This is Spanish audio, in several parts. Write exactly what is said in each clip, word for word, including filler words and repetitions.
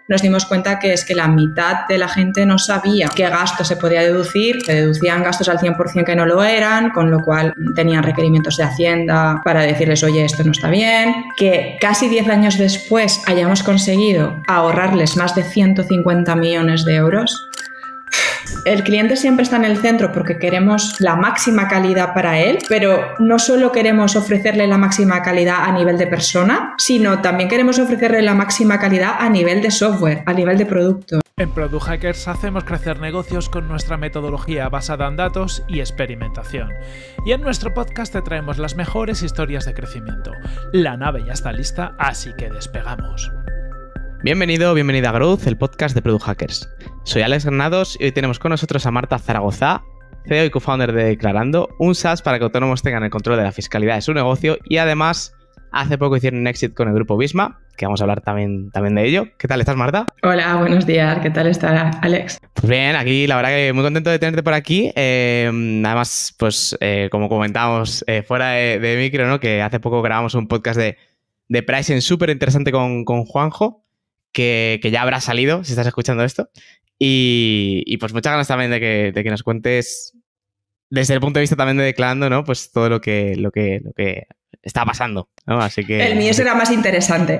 nos dimos cuenta que es que la mitad de la gente no sabía qué gasto se podía deducir, se deducían gastos al cien por ciento que no lo eran, con lo cual tenían requerimientos de Hacienda para decirles, oye, esto no está bien, que casi diez años después hayamos conseguido ahorrarles más de ciento cincuenta millones de euros. El cliente siempre está en el centro porque queremos la máxima calidad para él, pero no solo queremos ofrecerle la máxima calidad a nivel de persona, sino también queremos ofrecerle la máxima calidad a nivel de software, a nivel de producto. En Product Hackers hacemos crecer negocios con nuestra metodología basada en datos y experimentación. Y en nuestro podcast te traemos las mejores historias de crecimiento. La nave ya está lista, así que despegamos. Bienvenido, bienvenida a Growth, el podcast de Product Hackers. Soy Alex Granados y hoy tenemos con nosotros a Marta Zaragoza, C E O y co-founder de Declarando, un SaaS para que autónomos tengan el control de la fiscalidad de su negocio, y además hace poco hicieron un exit con el grupo Visma, que vamos a hablar también, también de ello. ¿Qué tal estás, Marta? Hola, buenos días. ¿Qué tal está, Alex? Pues bien, aquí la verdad que muy contento de tenerte por aquí. Eh, además, pues eh, como comentábamos eh, fuera de, de micro, ¿no? Que hace poco grabamos un podcast de, de pricing súper interesante con, con Juanjo, que, que ya habrá salido si estás escuchando esto. Y, y pues muchas ganas también de que, de que nos cuentes desde el punto de vista también de Declarando, ¿no? Pues todo lo que, lo que, lo que está pasando, ¿no? Así que... El mío será más interesante.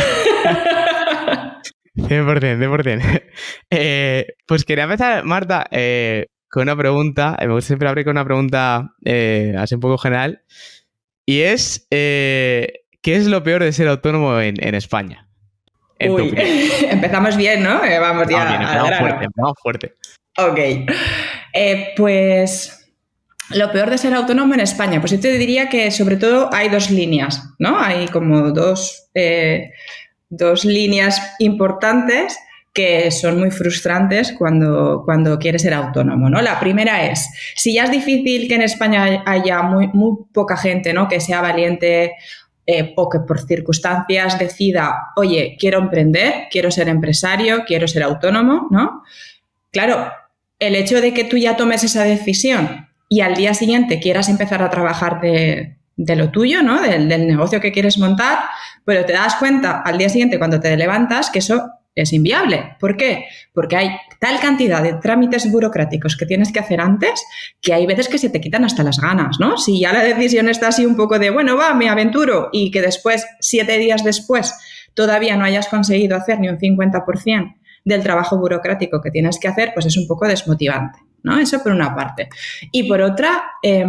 cien por ciento, cien por ciento. Eh, pues quería empezar, Marta, eh, con una pregunta. Me gusta siempre abrir con una pregunta eh, así un poco general. Y es, eh, ¿qué es lo peor de ser autónomo en, en España? En Uy, empezamos bien, ¿no? Eh, vamos ya. Ah, bien, empezamos fuerte, empezamos fuerte. Ok. Eh, pues lo peor de ser autónomo en España, pues yo te diría que sobre todo hay dos líneas, ¿no? Hay como dos, eh, dos líneas importantes que son muy frustrantes cuando, cuando quieres ser autónomo, ¿no? La primera es, si ya es difícil que en España haya muy, muy poca gente, ¿no? Que sea valiente, Eh, o que por circunstancias decida, oye, quiero emprender, quiero ser empresario, quiero ser autónomo, ¿no? Claro, el hecho de que tú ya tomes esa decisión y al día siguiente quieras empezar a trabajar de, de lo tuyo, ¿no? Del, del negocio que quieres montar, pero te das cuenta al día siguiente cuando te levantas que eso es inviable. ¿Por qué? Porque hay tal cantidad de trámites burocráticos que tienes que hacer antes que hay veces que se te quitan hasta las ganas, ¿no? Si ya la decisión está así un poco de, bueno, va, me aventuro, y que después, siete días después, todavía no hayas conseguido hacer ni un cincuenta por ciento del trabajo burocrático que tienes que hacer, pues es un poco desmotivante, ¿no? Eso por una parte. Y por otra, eh,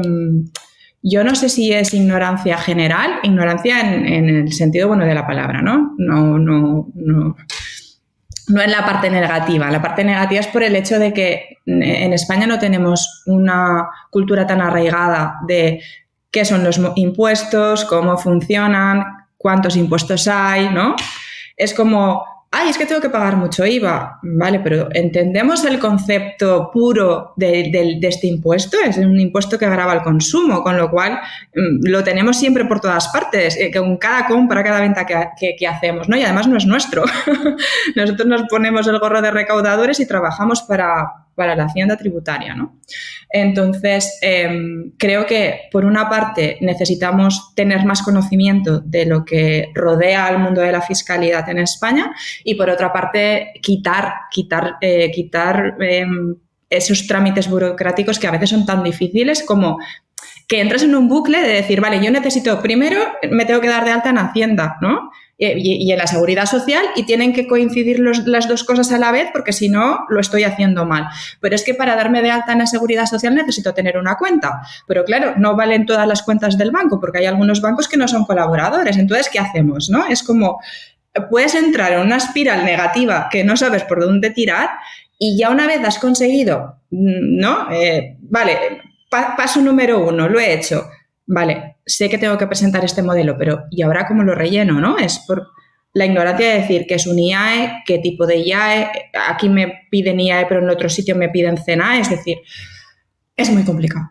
yo no sé si es ignorancia general, ignorancia en, en el sentido bueno de la palabra, ¿no? No, no, no... No en la parte negativa. La parte negativa es por el hecho de que en España no tenemos una cultura tan arraigada de qué son los impuestos, cómo funcionan, cuántos impuestos hay, ¿no? Es como, ay, es que tengo que pagar mucho I V A. Vale, pero ¿entendemos el concepto puro de, de, de este impuesto? Es un impuesto que grava el consumo, con lo cual lo tenemos siempre por todas partes, eh, con cada compra, cada venta que, que, que hacemos, ¿no? Y además no es nuestro. Nosotros nos ponemos el gorro de recaudadores y trabajamos para, para la hacienda tributaria, ¿no? Entonces, eh, creo que por una parte necesitamos tener más conocimiento de lo que rodea al mundo de la fiscalidad en España, y por otra parte quitar, quitar, eh, quitar eh, esos trámites burocráticos que a veces son tan difíciles como que entras en un bucle de decir, vale, yo necesito, primero me tengo que dar de alta en Hacienda, ¿no? Y, y en la Seguridad Social, y tienen que coincidir los, las dos cosas a la vez porque si no lo estoy haciendo mal. Pero es que para darme de alta en la Seguridad Social necesito tener una cuenta. Pero claro, no valen todas las cuentas del banco porque hay algunos bancos que no son colaboradores. Entonces, ¿qué hacemos, no? Es como, puedes entrar en una espiral negativa que no sabes por dónde tirar, y ya una vez has conseguido, ¿no? Eh, vale, pa- paso número uno, lo he hecho. Vale, sé que tengo que presentar este modelo, pero ¿y ahora cómo lo relleno, no? Es por la ignorancia de decir qué es un I A E, qué tipo de I A E, aquí me piden I A E, pero en otro sitio me piden C N A E, es decir, es muy complicado.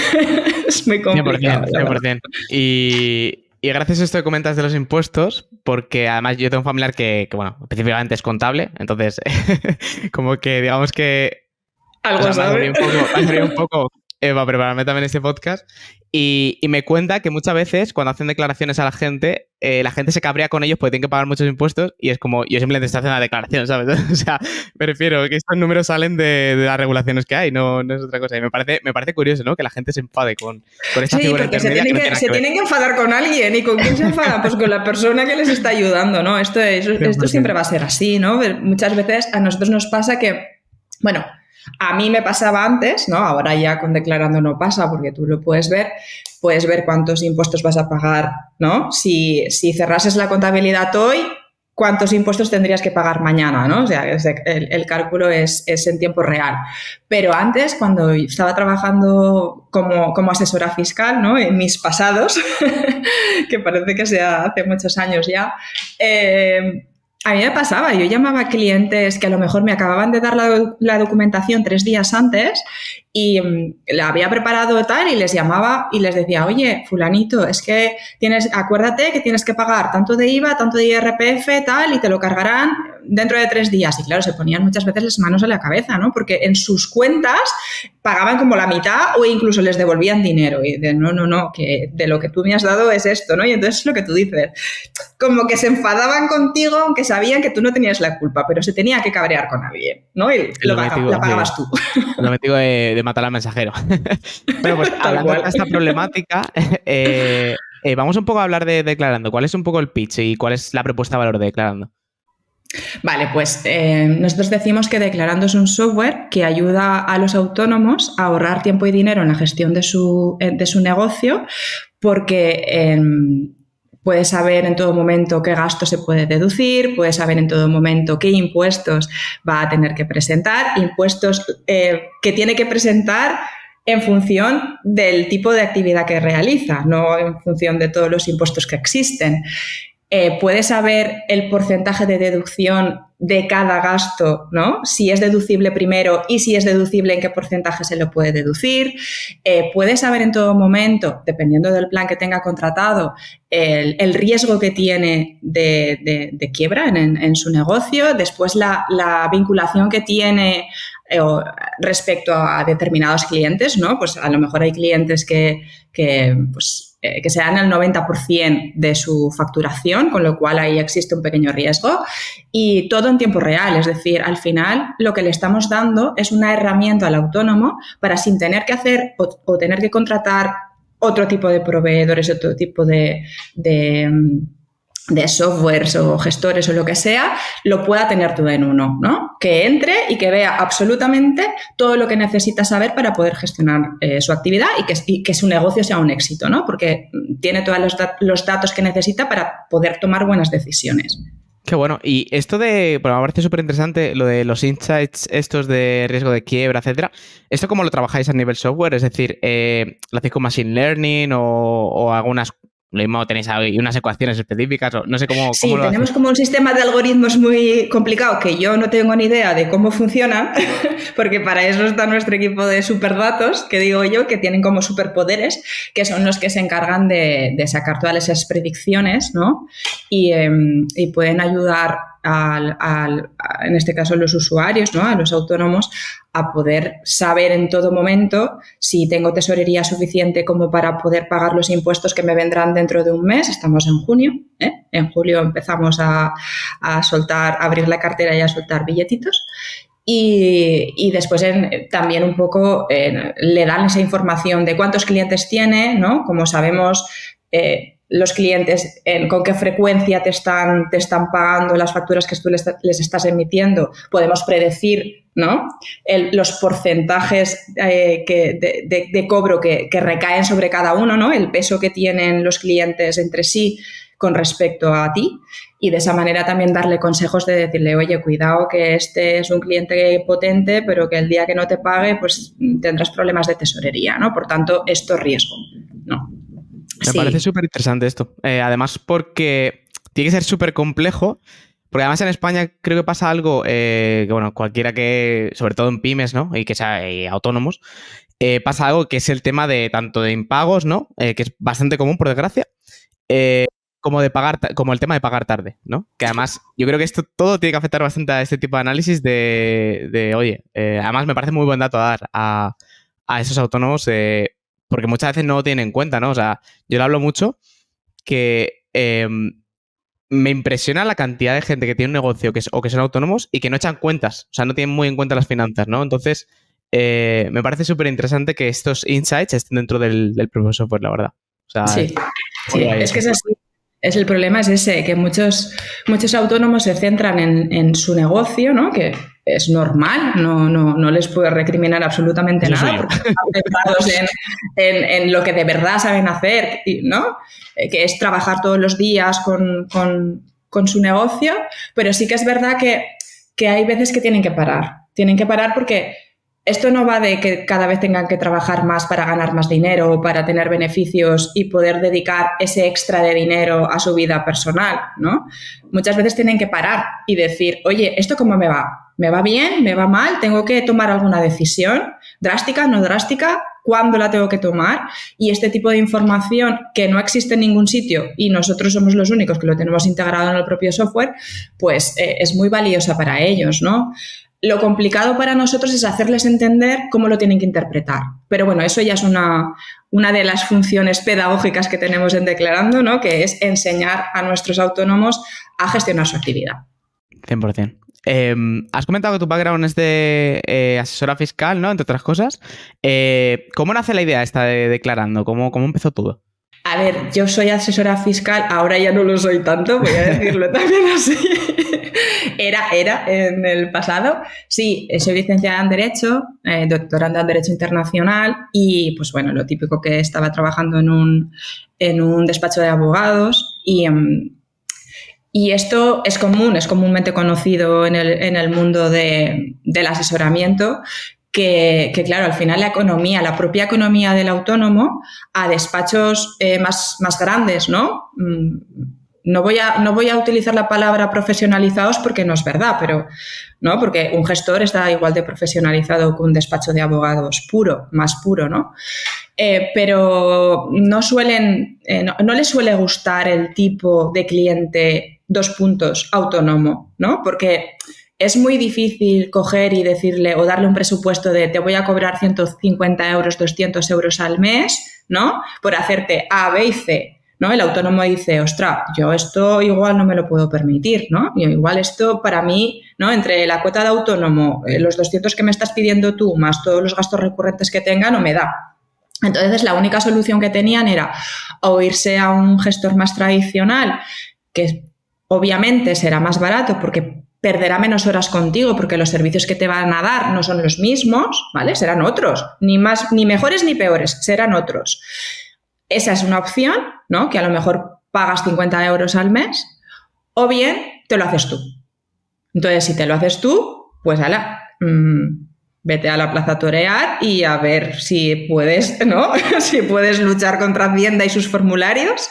Es muy complicado. cien por ciento, cien por ciento. Y, y gracias a esto que comentas de los impuestos, porque además yo tengo un familiar que, que bueno, específicamente es contable, entonces como que digamos que... Algo o sea, sabe. me ha salido un poco... Me ha salido un poco eh, para prepararme también este podcast. Y, y me cuenta que muchas veces cuando hacen declaraciones a la gente, eh, la gente se cabrea con ellos porque tienen que pagar muchos impuestos y es como, yo simplemente estoy haciendo una declaración, ¿sabes? O sea, me refiero que estos números salen de, de las regulaciones que hay, no, no es otra cosa. Y me parece, me parece curioso, ¿no? Que la gente se enfade con, con esta sí, figura porque se intermedia. tienen que, que no se que tienen que enfadar con alguien. ¿Y con quién se enfada? Pues con la persona que les está ayudando, ¿no? Esto, es, esto siempre va a ser así, ¿no? Muchas veces a nosotros nos pasa que, bueno, a mí me pasaba antes, ¿no? Ahora ya con declarando no pasa porque tú lo puedes ver, puedes ver cuántos impuestos vas a pagar, ¿no? Si, si cerrases la contabilidad hoy, cuántos impuestos tendrías que pagar mañana, ¿no? O sea, el, el cálculo es, es en tiempo real. Pero antes, cuando estaba trabajando como, como asesora fiscal, ¿no? En mis pasados, que parece que sea hace muchos años ya, eh, a mí me pasaba, yo llamaba a clientes que a lo mejor me acababan de dar la, la documentación tres días antes y um, la había preparado tal y les llamaba y les decía, oye, fulanito, es que tienes, acuérdate que tienes que pagar tanto de I V A, tanto de I R P F, tal, y te lo cargarán dentro de tres días. Y claro, se ponían muchas veces las manos en la cabeza, ¿no? Porque en sus cuentas pagaban como la mitad o incluso les devolvían dinero. Y de no, no, no, que de lo que tú me has dado es esto, ¿no? Y entonces es lo que tú dices. Como que se enfadaban contigo aunque sabían que tú no tenías la culpa, pero se tenía que cabrear con alguien, ¿no? Y lo, lo metigo, la pagabas sí. tú. Lo metigo de, de matar al mensajero. Bueno, pues hablando de esta problemática, eh, eh, vamos un poco a hablar de Declarando. ¿Cuál es un poco el pitch y cuál es la propuesta de valor de Declarando? Vale, pues eh, nosotros decimos que Declarando es un software que ayuda a los autónomos a ahorrar tiempo y dinero en la gestión de su, de su negocio porque eh, puede saber en todo momento qué gasto se puede deducir, puede saber en todo momento qué impuestos va a tener que presentar, impuestos eh, que tiene que presentar en función del tipo de actividad que realiza, no en función de todos los impuestos que existen. Eh, puede saber el porcentaje de deducción de cada gasto, ¿no? Si es deducible primero y si es deducible en qué porcentaje se lo puede deducir. Eh, puede saber en todo momento, dependiendo del plan que tenga contratado, el, el riesgo que tiene de, de, de quiebra en, en su negocio, después la, la vinculación que tiene eh, respecto a determinados clientes, ¿no? Pues a lo mejor hay clientes que, que pues, eh, que se dan el noventa por ciento de su facturación, con lo cual ahí existe un pequeño riesgo y todo en tiempo real, es decir, al final lo que le estamos dando es una herramienta al autónomo para sin tener que hacer o, o tener que contratar otro tipo de proveedores, otro tipo de, de, de softwares o gestores o lo que sea, lo pueda tener todo en uno, ¿no? Que entre y que vea absolutamente todo lo que necesita saber para poder gestionar eh, su actividad y que, y que su negocio sea un éxito, ¿no? Porque tiene todos los, dat- los datos que necesita para poder tomar buenas decisiones. Qué bueno. Y esto de, bueno, me parece súper interesante lo de los insights estos de riesgo de quiebra, etcétera. ¿Esto cómo lo trabajáis a nivel software? Es decir, eh, ¿lo hacéis con Machine Learning o, o algunas... Lo mismo tenéis ahí unas ecuaciones específicas o no sé cómo... Sí, cómo lo tenemos hacéis. como un sistema de algoritmos muy complicado que yo no tengo ni idea de cómo funciona, porque para eso está nuestro equipo de superdatos, que digo yo, que tienen como superpoderes, que son los que se encargan de, de sacar todas esas predicciones, ¿no? Y, eh, y pueden ayudar al, al, a, en este caso, los usuarios, ¿no? A los autónomos, a poder saber en todo momento si tengo tesorería suficiente como para poder pagar los impuestos que me vendrán dentro de un mes. Estamos en junio, ¿eh? En julio empezamos a, a soltar, a abrir la cartera y a soltar billetitos. Y, y después en, también un poco eh, le dan esa información de cuántos clientes tiene, ¿no? Como sabemos... Eh, los clientes, en, con qué frecuencia te están, te están pagando las facturas que tú les, les estás emitiendo, podemos predecir, ¿no? El, los porcentajes eh, que, de, de, de cobro que, que recaen sobre cada uno, ¿no? El peso que tienen los clientes entre sí con respecto a ti y de esa manera también darle consejos de decirle, oye, cuidado que este es un cliente potente, pero que el día que no te pague, pues tendrás problemas de tesorería, ¿no? Por tanto, esto es riesgo, ¿no? Me sí. parece súper interesante esto. Eh, además, porque tiene que ser súper complejo. Porque además en España creo que pasa algo eh, que, bueno, cualquiera que, sobre todo en pymes, ¿no? Y que sea eh, autónomos, eh, pasa algo que es el tema de tanto de impagos, ¿no? Eh, que es bastante común, por desgracia, eh, como de pagar, como el tema de pagar tarde, ¿no? Que además yo creo que esto todo tiene que afectar bastante a este tipo de análisis de, de oye, eh, además me parece muy buen dato a dar a a esos autónomos, eh, porque muchas veces no lo tienen en cuenta, ¿no? O sea, yo le hablo mucho que eh, me impresiona la cantidad de gente que tiene un negocio que es, o que son autónomos y que no echan cuentas, o sea, no tienen muy en cuenta las finanzas, ¿no? Entonces, eh, me parece súper interesante que estos insights estén dentro del, del propio software, la verdad. O sea, sí, sí, es que es así. Es el problema es ese, que muchos, muchos autónomos se centran en, en su negocio, ¿no? Que es normal, no, no, no les puedo recriminar absolutamente Eso nada, porque están centrados en, en, en lo que de verdad saben hacer, ¿no? Eh, que es trabajar todos los días con, con, con su negocio, pero sí que es verdad que, que hay veces que tienen que parar. Tienen que parar porque esto no va de que cada vez tengan que trabajar más para ganar más dinero o para tener beneficios y poder dedicar ese extra de dinero a su vida personal, ¿no? Muchas veces tienen que parar y decir, oye, ¿esto cómo me va? ¿Me va bien? ¿Me va mal? ¿Tengo que tomar alguna decisión? ¿Drástica? ¿No drástica? ¿Cuándo la tengo que tomar? Y este tipo de información que no existe en ningún sitio y nosotros somos los únicos que lo tenemos integrado en el propio software, pues eh, es muy valiosa para ellos, ¿no? Lo complicado para nosotros es hacerles entender cómo lo tienen que interpretar. Pero bueno, eso ya es una, una de las funciones pedagógicas que tenemos en Declarando, ¿no? Que es enseñar a nuestros autónomos a gestionar su actividad. cien por ciento. Eh, has comentado que tu background es de eh, asesora fiscal, ¿no? Entre otras cosas. Eh, ¿Cómo nace la idea esta de Declarando? ¿Cómo, cómo empezó todo? A ver, yo soy asesora fiscal, ahora ya no lo soy tanto, voy a decirlo también así. Era, era en el pasado. Sí, soy licenciada en Derecho, eh, doctoranda en Derecho Internacional y, pues bueno, lo típico que estaba trabajando en un, en un despacho de abogados y, um, y esto es común, es comúnmente conocido en el, en el mundo de, del asesoramiento. Que, que, claro, al final la economía, la propia economía del autónomo a despachos eh, más, más grandes, ¿no? No voy, a, no voy a utilizar la palabra profesionalizados porque no es verdad, pero, ¿no? Porque un gestor está igual de profesionalizado que un despacho de abogados puro, más puro, ¿no? Eh, pero no suelen, eh, no, no les suele gustar el tipo de cliente dos puntos autónomo, ¿no? Porque es muy difícil coger y decirle o darle un presupuesto de te voy a cobrar ciento cincuenta euros, doscientos euros al mes, ¿no? Por hacerte A, B y C, ¿no? El autónomo dice, ostras, yo esto igual no me lo puedo permitir, ¿no? Y igual esto para mí, ¿no? Entre la cuota de autónomo, los doscientos que me estás pidiendo tú, más todos los gastos recurrentes que tenga, no me da. Entonces, la única solución que tenían era o irse a un gestor más tradicional, que obviamente será más barato porque perderá menos horas contigo porque los servicios que te van a dar no son los mismos, ¿vale? Serán otros, ni más, ni mejores ni peores, serán otros. Esa es una opción, ¿no? Que a lo mejor pagas cincuenta euros al mes, o bien te lo haces tú. Entonces, si te lo haces tú, pues ala, mmm, vete a la plaza a torear y a ver si puedes, ¿no? Si puedes luchar contra Hacienda y sus formularios.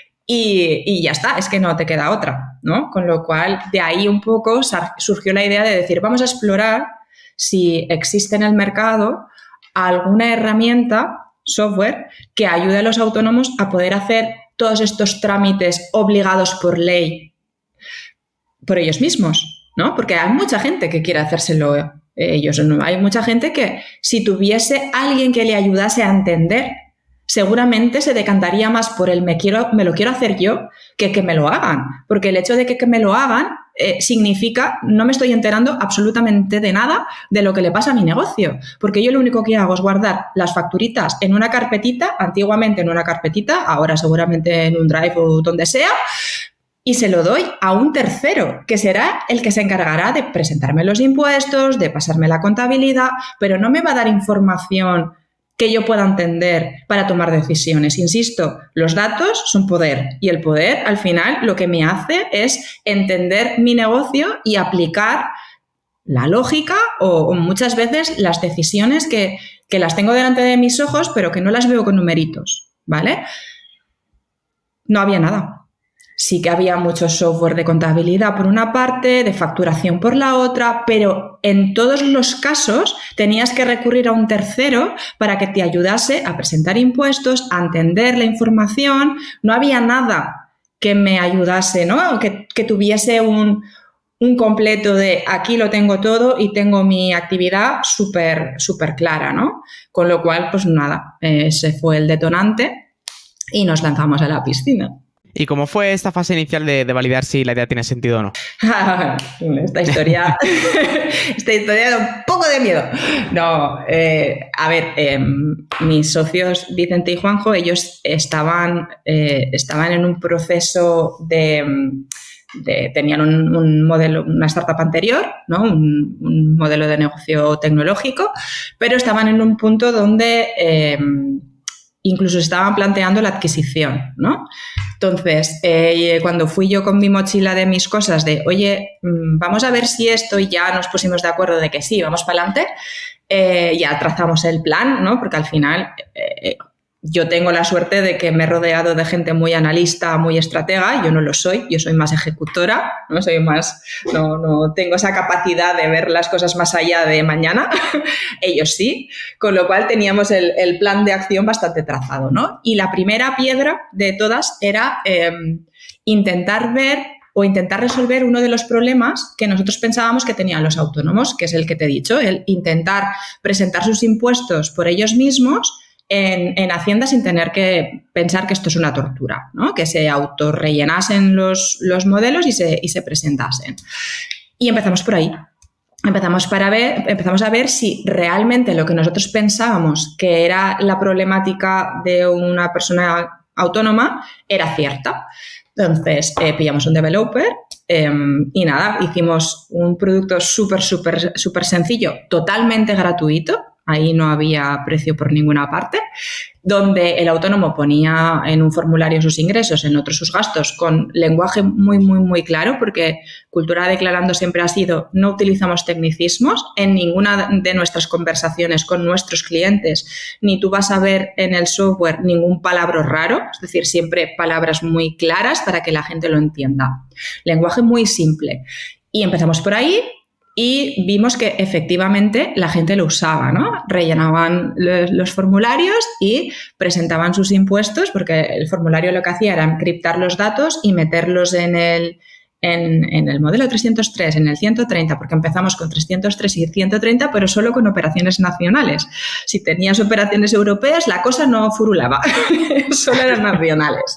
Y, y ya está, es que no te queda otra, ¿no? Con lo cual, de ahí un poco surgió la idea de decir, vamos a explorar si existe en el mercado alguna herramienta, software, que ayude a los autónomos a poder hacer todos estos trámites obligados por ley por ellos mismos, ¿no? Porque hay mucha gente que quiere hacérselo ellos, ¿no? Hay mucha gente que si tuviese alguien que le ayudase a entender, seguramente se decantaría más por el me, quiero, me lo quiero hacer yo que que me lo hagan. Porque el hecho de que, que me lo hagan eh, significa no me estoy enterando absolutamente de nada de lo que le pasa a mi negocio. Porque yo lo único que hago es guardar las facturitas en una carpetita, antiguamente en una carpetita, ahora seguramente en un Drive o donde sea, y se lo doy a un tercero, que será el que se encargará de presentarme los impuestos, de pasarme la contabilidad, pero no me va a dar información que yo pueda entender para tomar decisiones. Insisto, los datos son poder y el poder al final lo que me hace es entender mi negocio y aplicar la lógica o, o muchas veces las decisiones que, que las tengo delante de mis ojos pero que no las veo con numeritos, ¿vale? No había nada. Sí que había mucho software de contabilidad por una parte, de facturación por la otra, pero en todos los casos tenías que recurrir a un tercero para que te ayudase a presentar impuestos, a entender la información. No había nada que me ayudase, ¿no? Que, que tuviese un, un completo de aquí lo tengo todo y tengo mi actividad súper, súper clara, ¿no? Con lo cual, pues nada, ese fue el detonante y nos lanzamos a la piscina. ¿Y cómo fue esta fase inicial de, de validar si la idea tiene sentido o no? Esta historia, esta historia da un poco de miedo. No, eh, a ver, eh, mis socios Vicente y Juanjo, ellos estaban, eh, estaban en un proceso de... de tenían un, un modelo, una startup anterior, ¿no? Un, un modelo de negocio tecnológico, pero estaban en un punto donde... Eh, incluso estaban planteando la adquisición, ¿no? Entonces, eh, cuando fui yo con mi mochila de mis cosas de, oye, vamos a ver si esto, y ya nos pusimos de acuerdo de que sí, vamos para adelante, eh, ya trazamos el plan, ¿no? Porque al final eh, yo tengo la suerte de que me he rodeado de gente muy analista, muy estratega. Yo no lo soy, yo soy más ejecutora, no soy más, no, no tengo esa capacidad de ver las cosas más allá de mañana. Ellos sí, con lo cual teníamos el, el plan de acción bastante trazado, ¿no? Y la primera piedra de todas era eh, intentar ver o intentar resolver uno de los problemas que nosotros pensábamos que tenían los autónomos, que es el que te he dicho, el intentar presentar sus impuestos por ellos mismos En, en Hacienda sin tener que pensar que esto es una tortura, ¿no? Que se autorrellenasen los, los modelos y se, y se presentasen. Y empezamos por ahí. Empezamos, para ver, empezamos a ver si realmente lo que nosotros pensábamos que era la problemática de una persona autónoma era cierta. Entonces, eh, pillamos un developer eh, y nada, hicimos un producto súper, súper, súper sencillo, totalmente gratuito. Ahí no había precio por ninguna parte, donde el autónomo ponía en un formulario sus ingresos, en otro sus gastos, con lenguaje muy, muy, muy claro, porque Cultura Declarando siempre ha sido, no utilizamos tecnicismos en ninguna de nuestras conversaciones con nuestros clientes, ni tú vas a ver en el software ningún palabra raro, es decir, siempre palabras muy claras para que la gente lo entienda. Lenguaje muy simple. Y empezamos por ahí. Y vimos que efectivamente la gente lo usaba, ¿no? Rellenaban los, los formularios y presentaban sus impuestos, porque el formulario lo que hacía era encriptar los datos y meterlos en el, en, en el modelo trescientos tres, en el ciento treinta, porque empezamos con trescientos tres y ciento treinta, pero solo con operaciones nacionales. Si tenías operaciones europeas, la cosa no furulaba, solo eran nacionales.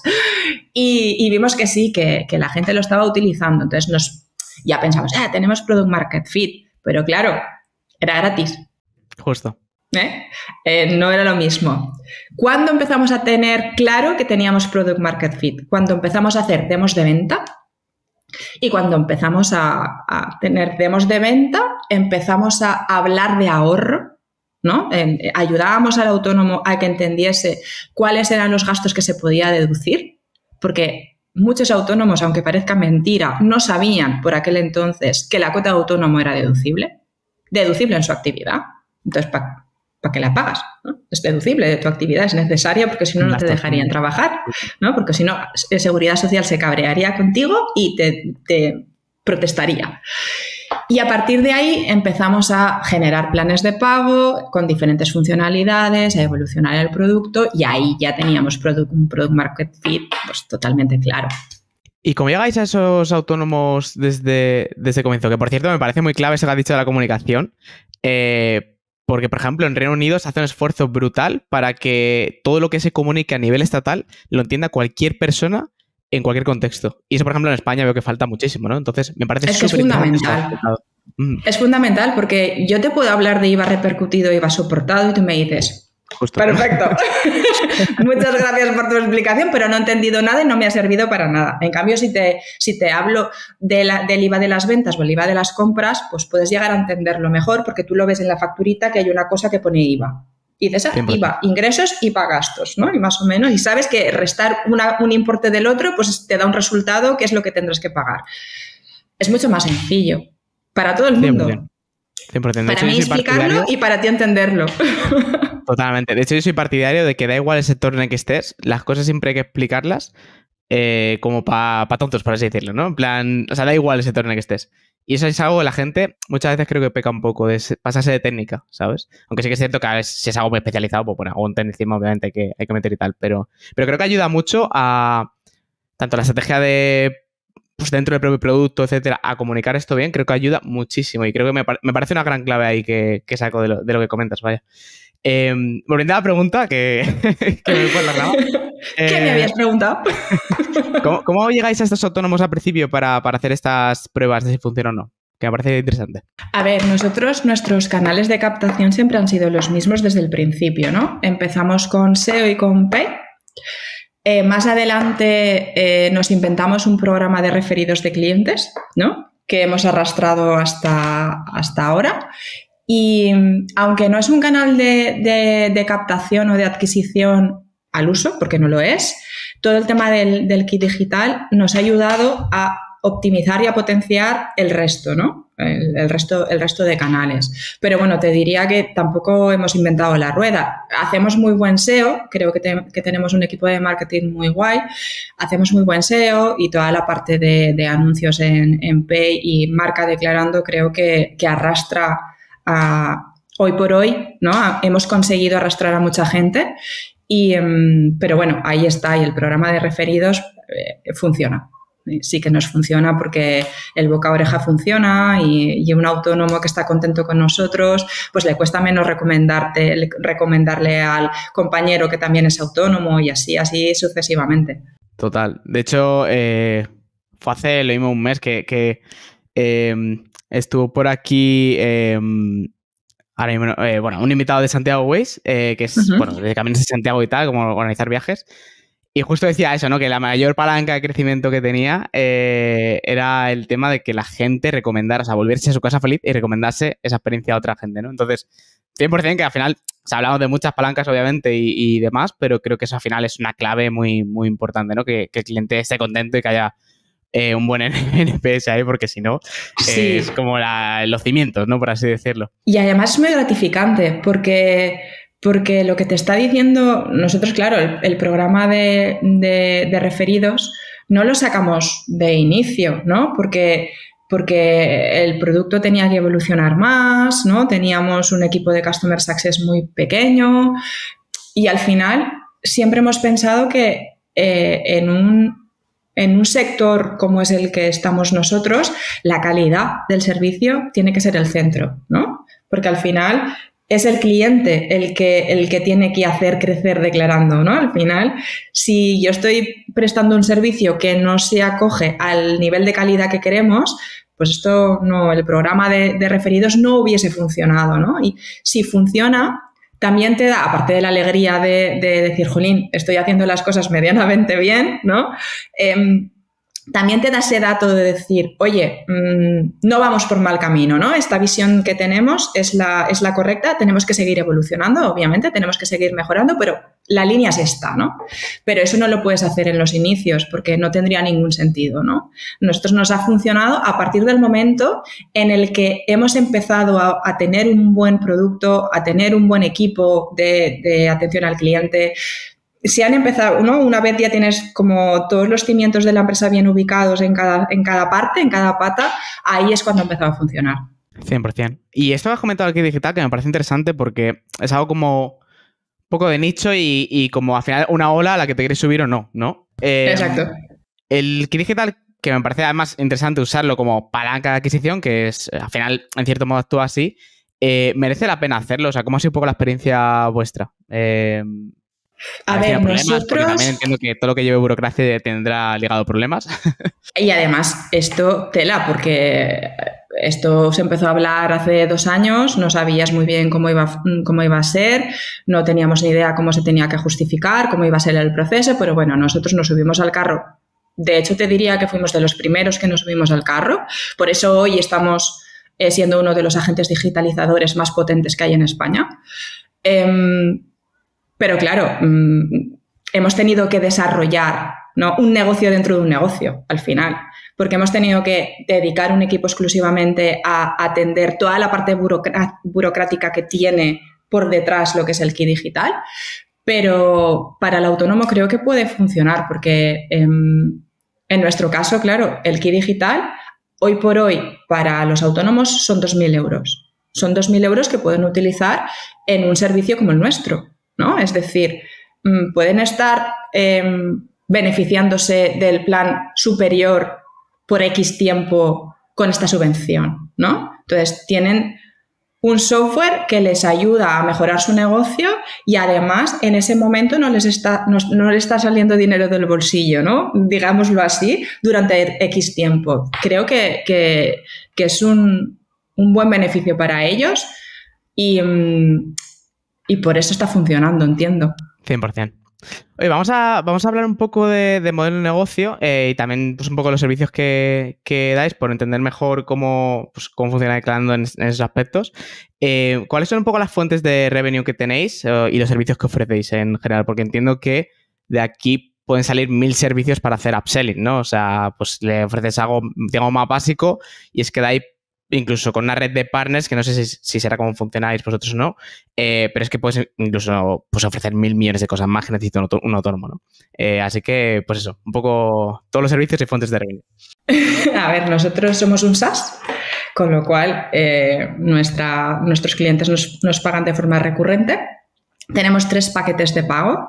Y, y vimos que sí, que, que la gente lo estaba utilizando. Entonces nos ya pensamos, ah, tenemos Product Market Fit, pero claro, era gratis. Justo. ¿Eh? Eh, no era lo mismo. ¿Cuándo empezamos a tener claro que teníamos Product Market Fit? Cuando empezamos a hacer demos de venta y cuando empezamos a, a tener demos de venta, empezamos a hablar de ahorro, ¿no? Eh, ayudábamos al autónomo a que entendiese cuáles eran los gastos que se podía deducir, porque muchos autónomos, aunque parezca mentira, no sabían por aquel entonces que la cuota de autónomo era deducible, deducible en su actividad. Entonces, ¿para pa qué la pagas? ¿No? Es deducible de tu actividad, es necesaria porque si no, no te dejarían trabajar, ¿no? Porque si no, Seguridad Social se cabrearía contigo y te, te protestaría. Y a partir de ahí empezamos a generar planes de pago con diferentes funcionalidades, a evolucionar el producto y ahí ya teníamos product, un Product Market Fit pues, totalmente claro. ¿Y cómo llegáis a esos autónomos desde, desde el comienzo? Que, por cierto, me parece muy clave eso que has dicho de la comunicación, eh, porque, por ejemplo, en Reino Unido se hace un esfuerzo brutal para que todo lo que se comunique a nivel estatal lo entienda cualquier persona en cualquier contexto. Y eso, por ejemplo, en España veo que falta muchísimo, ¿no? Entonces, me parece es que es fundamental. Mm. Es fundamental porque yo te puedo hablar de I V A repercutido, I V A soportado y tú me dices, justo. Perfecto. Muchas gracias por tu explicación, pero no he entendido nada y no me ha servido para nada. En cambio, si te, si te hablo de la, del I V A de las ventas o el I V A de las compras, pues puedes llegar a entenderlo mejor porque tú lo ves en la facturita que hay una cosa que pone I V A. Y dices, ah, I V A, ingresos, I V A, gastos, ¿no? Y más o menos, y sabes que restar una, un importe del otro, pues te da un resultado que es lo que tendrás que pagar. Es mucho más sencillo. Para todo el mundo. cien por ciento. cien por ciento. Para mí explicarlo y para ti entenderlo. Totalmente. De hecho, yo soy partidario de que da igual el sector en el que estés, las cosas siempre hay que explicarlas eh, como para pa tontos, por así decirlo, ¿no? En plan, o sea, da igual el sector en el que estés. Y eso es algo que la gente muchas veces creo que peca un poco, de pasarse de técnica, ¿sabes? Aunque sí que es cierto que si es algo muy especializado, pues bueno, algún tecnicismo obviamente hay que, hay que meter y tal, pero, pero creo que ayuda mucho a tanto la estrategia de pues dentro del propio producto, etcétera, a comunicar esto bien, creo que ayuda muchísimo y creo que me, me parece una gran clave ahí que, que saco de lo, de lo que comentas, vaya. Eh, volviendo a la pregunta, que, que me fue la rama. Eh, ¿Qué me habías preguntado? ¿cómo, ¿Cómo llegáis a estos autónomos al principio para, para hacer estas pruebas de si funciona o no? Que me parece interesante. A ver, nosotros, nuestros canales de captación siempre han sido los mismos desde el principio, ¿no? Empezamos con S E O y con Pay. Eh, más adelante eh, nos inventamos un programa de referidos de clientes, ¿no? Que hemos arrastrado hasta, hasta ahora. Y aunque no es un canal de, de, de captación o de adquisición al uso, porque no lo es, todo el tema del, del kit digital nos ha ayudado a optimizar y a potenciar el resto, ¿no? El, el, resto, el resto de canales. Pero bueno, te diría que tampoco hemos inventado la rueda. Hacemos muy buen S E O, creo que, te, que tenemos un equipo de marketing muy guay, hacemos muy buen S E O y toda la parte de, de anuncios en, en Pay y marca declarando creo que, que arrastra a, hoy por hoy, ¿no? Hemos conseguido arrastrar a mucha gente, y, um, pero bueno, ahí está, y el programa de referidos eh, funciona. Sí que nos funciona porque el boca a oreja funciona y, y un autónomo que está contento con nosotros, pues le cuesta menos recomendarte, le, recomendarle al compañero que también es autónomo y así, así sucesivamente. Total. De hecho, eh, fue hace lo mismo un mes que, que eh, estuvo por aquí eh, ahora mismo, eh, bueno, un invitado de Santiago Ways, eh, que es, uh-huh. bueno, de Caminos de Santiago y tal, como organizar viajes. Y justo decía eso, ¿no? Que la mayor palanca de crecimiento que tenía eh, era el tema de que la gente recomendara, o sea, volverse a su casa feliz y recomendarse esa experiencia a otra gente, ¿no? Entonces, cien por ciento que al final, o sea, hablamos de muchas palancas, obviamente, y, y demás, pero creo que eso al final es una clave muy, muy importante, ¿no? Que, que el cliente esté contento y que haya eh, un buen N P S ahí, porque si no, sí. eh, es como la, los cimientos, ¿no? Por así decirlo. Y además es muy gratificante, porque... Porque lo que te está diciendo, nosotros, claro, el, el programa de, de, de referidos no lo sacamos de inicio, ¿no? Porque, porque el producto tenía que evolucionar más, ¿no? Teníamos un equipo de Customer Success muy pequeño y al final siempre hemos pensado que eh, en un, en un sector como es el que estamos nosotros, la calidad del servicio tiene que ser el centro, ¿no? Porque al final... es el cliente el que, el que tiene que hacer crecer declarando, ¿no? Al final, si yo estoy prestando un servicio que no se acoge al nivel de calidad que queremos, pues esto no, el programa de, de referidos no hubiese funcionado, ¿no? Y si funciona, también te da, aparte de la alegría de, de decir, jolín, estoy haciendo las cosas medianamente bien, ¿no? Eh, También te da ese dato de decir, oye, mmm, no vamos por mal camino, ¿no? Esta visión que tenemos es la, es la correcta, tenemos que seguir evolucionando, obviamente, tenemos que seguir mejorando, pero la línea es esta, ¿no? Pero eso no lo puedes hacer en los inicios porque no tendría ningún sentido, ¿no? Nosotros nos ha funcionado a partir del momento en el que hemos empezado a, a tener un buen producto, a tener un buen equipo de, de atención al cliente. Si han empezado, ¿no? Una vez ya tienes como todos los cimientos de la empresa bien ubicados en cada, en cada parte, en cada pata, ahí es cuando ha empezado a funcionar. cien por ciento. Y esto que has comentado aquí digital, que me parece interesante porque es algo como un poco de nicho y, y como al final una ola a la que te quieres subir o no, ¿no? Eh, Exacto. El kit digital, que me parece además interesante usarlo como palanca de adquisición, que es al final, en cierto modo, actúa así, eh, ¿merece la pena hacerlo? O sea, ¿cómo ha sido un poco la experiencia vuestra? Eh... A ver, nosotros... Porque también entiendo que todo lo que lleve burocracia tendrá ligado problemas. Y además, esto tela, porque esto se empezó a hablar hace dos años, no sabías muy bien cómo iba, cómo iba a ser, no teníamos ni idea cómo se tenía que justificar, cómo iba a ser el proceso, pero bueno, nosotros nos subimos al carro. De hecho, te diría que fuimos de los primeros que nos subimos al carro. Por eso hoy estamos eh, siendo uno de los agentes digitalizadores más potentes que hay en España. Eh, Pero claro, mmm, hemos tenido que desarrollar, ¿no? Un negocio dentro de un negocio, al final, porque hemos tenido que dedicar un equipo exclusivamente a atender toda la parte burocr- burocrática que tiene por detrás lo que es el kit digital, pero para el autónomo creo que puede funcionar, porque eh, en nuestro caso, claro, el kit digital, hoy por hoy, para los autónomos son dos mil euros. Son dos mil euros que pueden utilizar en un servicio como el nuestro, ¿no? Es decir, pueden estar eh, beneficiándose del plan superior por X tiempo con esta subvención, ¿no? Entonces, tienen un software que les ayuda a mejorar su negocio y además en ese momento no les está, no, no les está saliendo dinero del bolsillo, ¿no? Digámoslo así, durante X tiempo. Creo que, que, que es un, un buen beneficio para ellos y, y por eso está funcionando, entiendo. cien por ciento. Oye, vamos a, vamos a hablar un poco de, de modelo de negocio eh, y también pues, un poco de los servicios que, que dais por entender mejor cómo, pues, cómo funciona Declarando en, en esos aspectos. Eh, ¿Cuáles son un poco las fuentes de revenue que tenéis eh, y los servicios que ofrecéis en general? Porque entiendo que de aquí pueden salir mil servicios para hacer upselling, ¿no? O sea, pues le ofreces algo, digamos, más básico y es que de ahí incluso con una red de partners, que no sé si, si será cómo funcionáis vosotros o no, eh, pero es que puedes incluso pues, ofrecer mil millones de cosas más que necesita un, un autónomo, ¿no? Eh, así que, pues eso, un poco todos los servicios y fuentes de revenue. A ver, nosotros somos un SaaS, con lo cual eh, nuestra, nuestros clientes nos, nos pagan de forma recurrente. Tenemos tres paquetes de pago.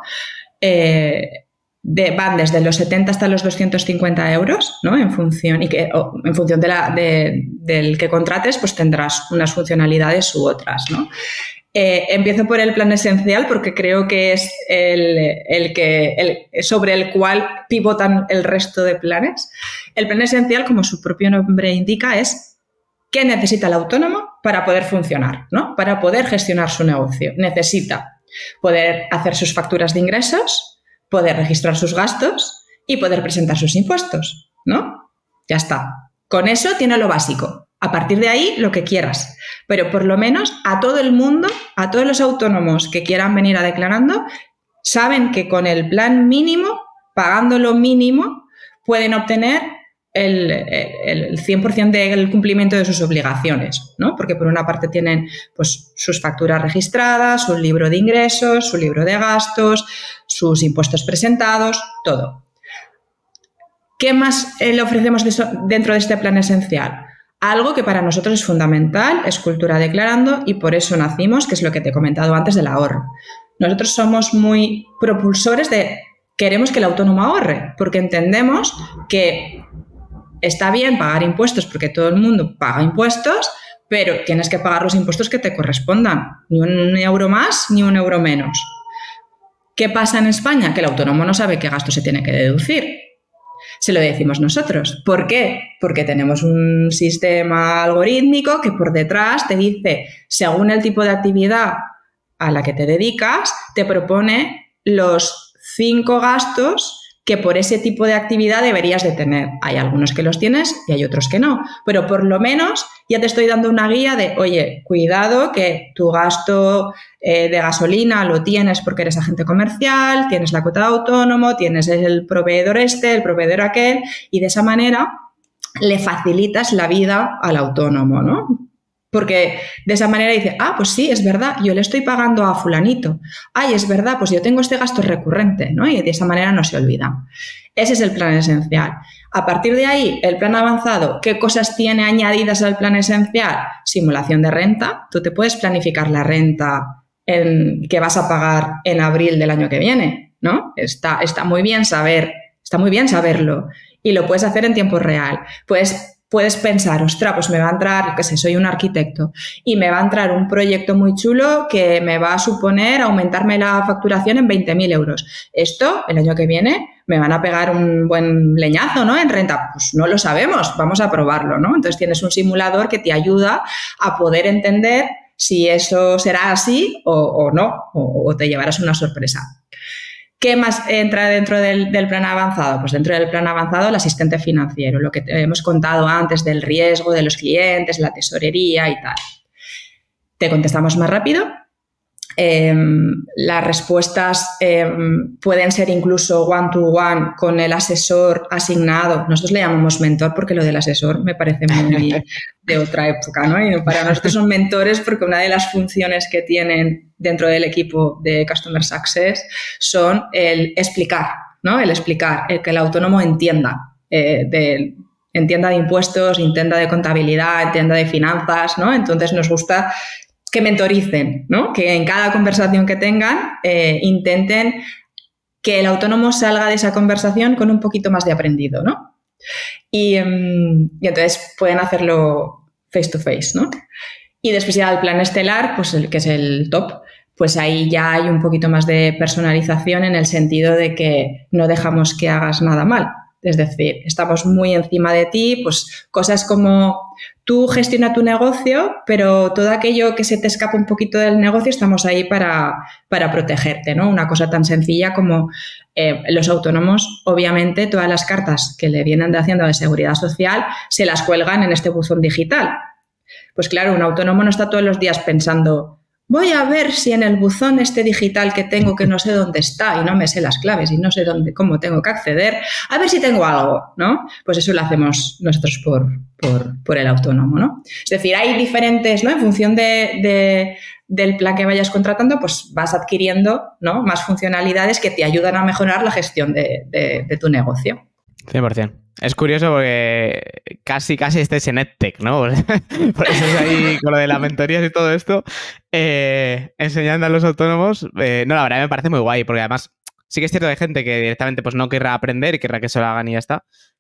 Eh, De, van desde los setenta hasta los doscientos cincuenta euros, ¿no? En función, y que, o, en función de la, de, del que contrates, pues tendrás unas funcionalidades u otras, ¿no? Eh, empiezo por el plan esencial porque creo que es el, el que, el, sobre el cual pivotan el resto de planes. El plan esencial, como su propio nombre indica, es qué necesita el autónomo para poder funcionar, ¿no? Para poder gestionar su negocio. Necesita poder hacer sus facturas de ingresos, poder registrar sus gastos y poder presentar sus impuestos, ¿no? Ya está. Con eso tiene lo básico. A partir de ahí, lo que quieras. Pero por lo menos a todo el mundo, a todos los autónomos que quieran venir a Declarando, saben que con el plan mínimo, pagando lo mínimo, pueden obtener el, el, el cien por ciento del cumplimiento de sus obligaciones, ¿no? Porque por una parte tienen pues, sus facturas registradas, su libro de ingresos, su libro de gastos, sus impuestos presentados, todo. ¿Qué más eh, le ofrecemos de eso, dentro de este plan esencial? Algo que para nosotros es fundamental, es cultura Declarando y por eso nacimos, que es lo que te he comentado antes del ahorro. Nosotros somos muy propulsores de queremos que el autónomo ahorre, porque entendemos que está bien pagar impuestos porque todo el mundo paga impuestos, pero tienes que pagar los impuestos que te correspondan. Ni un euro más, ni un euro menos. ¿Qué pasa en España? Que el autónomo no sabe qué gasto se tiene que deducir. Se lo decimos nosotros. ¿Por qué? Porque tenemos un sistema algorítmico que por detrás te dice, según el tipo de actividad a la que te dedicas, te propone los cinco gastos que por ese tipo de actividad deberías de tener. Hay algunos que los tienes y hay otros que no, pero por lo menos ya te estoy dando una guía de, oye, cuidado que tu gasto eh, de gasolina lo tienes porque eres agente comercial, tienes la cuota de autónomo, tienes el proveedor este, el proveedor aquel, y de esa manera le facilitas la vida al autónomo, ¿no? Porque de esa manera dice, ah, pues sí, es verdad, yo le estoy pagando a fulanito. Ay, es verdad, pues yo tengo este gasto recurrente, ¿no? Y de esa manera no se olvida. Ese es el plan esencial. A partir de ahí, el plan avanzado, ¿qué cosas tiene añadidas al plan esencial? Simulación de renta. Tú te puedes planificar la renta en, que vas a pagar en abril del año que viene, ¿no? Está, está muy bien saber, está muy bien saberlo. Y lo puedes hacer en tiempo real. Puedes Puedes pensar, ostras, pues me va a entrar, que sé, soy un arquitecto y me va a entrar un proyecto muy chulo que me va a suponer aumentarme la facturación en veinte mil euros. Esto, el año que viene, me van a pegar un buen leñazo, ¿no? En renta. Pues no lo sabemos, vamos a probarlo, ¿no? Entonces tienes un simulador que te ayuda a poder entender si eso será así o, o no, o, o te llevarás una sorpresa. ¿Qué más entra dentro del, del plan avanzado? Pues dentro del plan avanzado el asistente financiero, lo que hemos contado antes del riesgo de los clientes, la tesorería y tal. Te contestamos más rápido. Eh, las respuestas eh, pueden ser incluso one-to-one con el asesor asignado. Nosotros le llamamos mentor porque lo del asesor me parece muy de otra época, ¿no? Y para nosotros son mentores porque una de las funciones que tienen dentro del equipo de Customer Success son el explicar, ¿no? El explicar, el que el autónomo entienda, eh, de, entienda de impuestos, entienda de contabilidad, entienda de finanzas, ¿no? Entonces nos gusta que mentoricen, ¿no? Que en cada conversación que tengan eh, intenten que el autónomo salga de esa conversación con un poquito más de aprendido, ¿no? Y, um, y entonces pueden hacerlo face to face, ¿no? Y después ya el plan estelar, pues el que es el top, pues ahí ya hay un poquito más de personalización en el sentido de que no dejamos que hagas nada mal. Es decir, estamos muy encima de ti, pues cosas como tú gestiona tu negocio, pero todo aquello que se te escapa un poquito del negocio estamos ahí para, para protegerte, ¿no? Una cosa tan sencilla como eh, los autónomos, obviamente, todas las cartas que le vienen de Hacienda de Seguridad Social se las cuelgan en este buzón digital. Pues claro, un autónomo no está todos los días pensando voy a ver si en el buzón este digital que tengo que no sé dónde está y no me sé las claves y no sé dónde, cómo tengo que acceder, a ver si tengo algo, ¿no? Pues eso lo hacemos nosotros por, por, por el autónomo, ¿no? Es decir, hay diferentes, ¿no? En función de, de, del plan que vayas contratando, pues vas adquiriendo, ¿no? Más funcionalidades que te ayudan a mejorar la gestión de, de, de tu negocio. cien por ciento. Es curioso porque casi, casi estés en EdTech, ¿no? Por eso es ahí con lo de las mentorías y todo esto, eh, enseñando a los autónomos. Eh, no, la verdad me parece muy guay, porque además sí que es cierto que hay gente que directamente pues no querrá aprender y querrá que se lo hagan y ya está,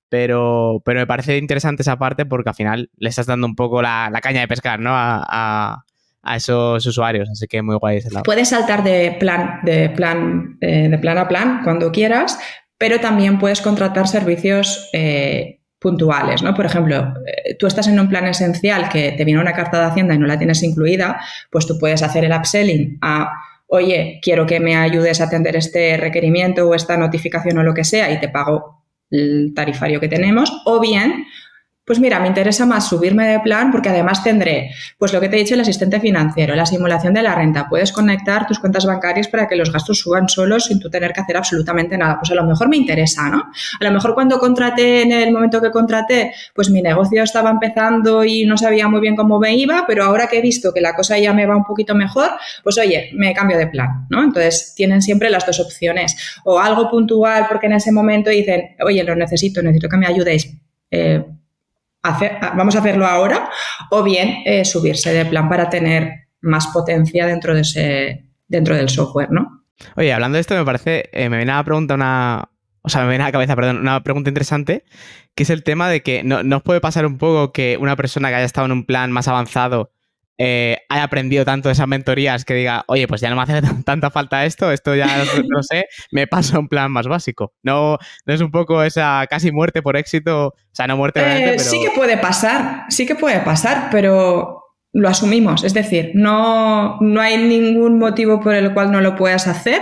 pero, pero me parece interesante esa parte porque al final le estás dando un poco la, la caña de pescar, ¿no? A, a, a esos usuarios, así que muy guay ese lado. Puedes saltar de plan, de plan, eh, de plan a plan cuando quieras, pero también puedes contratar servicios eh, puntuales, ¿no? Por ejemplo, eh, tú estás en un plan esencial que te viene una carta de Hacienda y no la tienes incluida, pues tú puedes hacer el upselling a, oye, quiero que me ayudes a atender este requerimiento o esta notificación o lo que sea y te pago el tarifario que tenemos, o bien pues mira, me interesa más subirme de plan porque además tendré, pues lo que te he dicho, el asistente financiero, la simulación de la renta. Puedes conectar tus cuentas bancarias para que los gastos suban solos sin tú tener que hacer absolutamente nada. Pues a lo mejor me interesa, ¿no? A lo mejor cuando contraté, en el momento que contraté, pues mi negocio estaba empezando y no sabía muy bien cómo me iba, pero ahora que he visto que la cosa ya me va un poquito mejor, pues oye, me cambio de plan, ¿no? Entonces tienen siempre las dos opciones. O algo puntual porque en ese momento dicen, oye, lo necesito, necesito que me ayudéis. Eh, Hacer, vamos a hacerlo ahora, o bien eh, subirse de plan para tener más potencia dentro de ese, dentro del software, ¿no? Oye, hablando de esto, me parece, eh, me viene a la pregunta una, o sea, me viene a la cabeza, perdón, una pregunta interesante, que es el tema de que no, ¿nos puede pasar un poco que una persona que haya estado en un plan más avanzado eh, haya aprendido tanto de esas mentorías que diga, oye, pues ya no me hace tanta falta esto, esto ya no sé, me paso a un plan más básico? ¿No, no es un poco esa casi muerte por éxito? O sea, no muerte, obviamente, eh, pero... Sí que puede pasar, sí que puede pasar, pero lo asumimos. Es decir, no, no hay ningún motivo por el cual no lo puedas hacer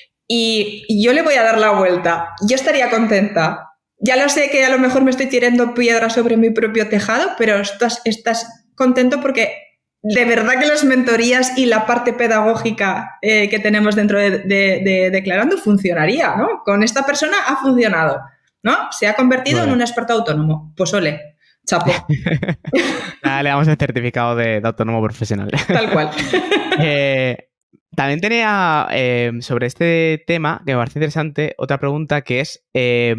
y yo le voy a dar la vuelta. Yo estaría contenta. Ya lo sé que a lo mejor me estoy tirando piedras sobre mi propio tejado, pero estás, estás contento porque... De verdad que las mentorías y la parte pedagógica eh, que tenemos dentro de, de, de Declarando funcionaría, ¿no? Con esta persona ha funcionado, ¿no? Se ha convertido bueno. en un experto autónomo. Pues ole, chapo. Nada, le damos el certificado de, de autónomo profesional. Tal cual. eh, también tenía eh, sobre este tema, que me parece interesante, otra pregunta que es... Eh,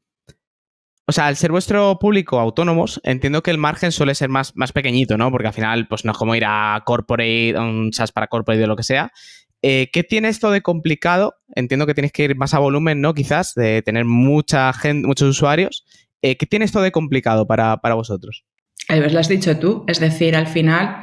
O sea, al ser vuestro público autónomos, entiendo que el margen suele ser más, más pequeñito, ¿no? Porque al final, pues no es como ir a corporate, a un SaaS para corporate o lo que sea. Eh, ¿Qué tiene esto de complicado? Entiendo que tienes que ir más a volumen, ¿no? Quizás, de tener mucha gente, muchos usuarios. Eh, ¿Qué tiene esto de complicado para, para vosotros? Pues lo has dicho tú. Es decir, al final,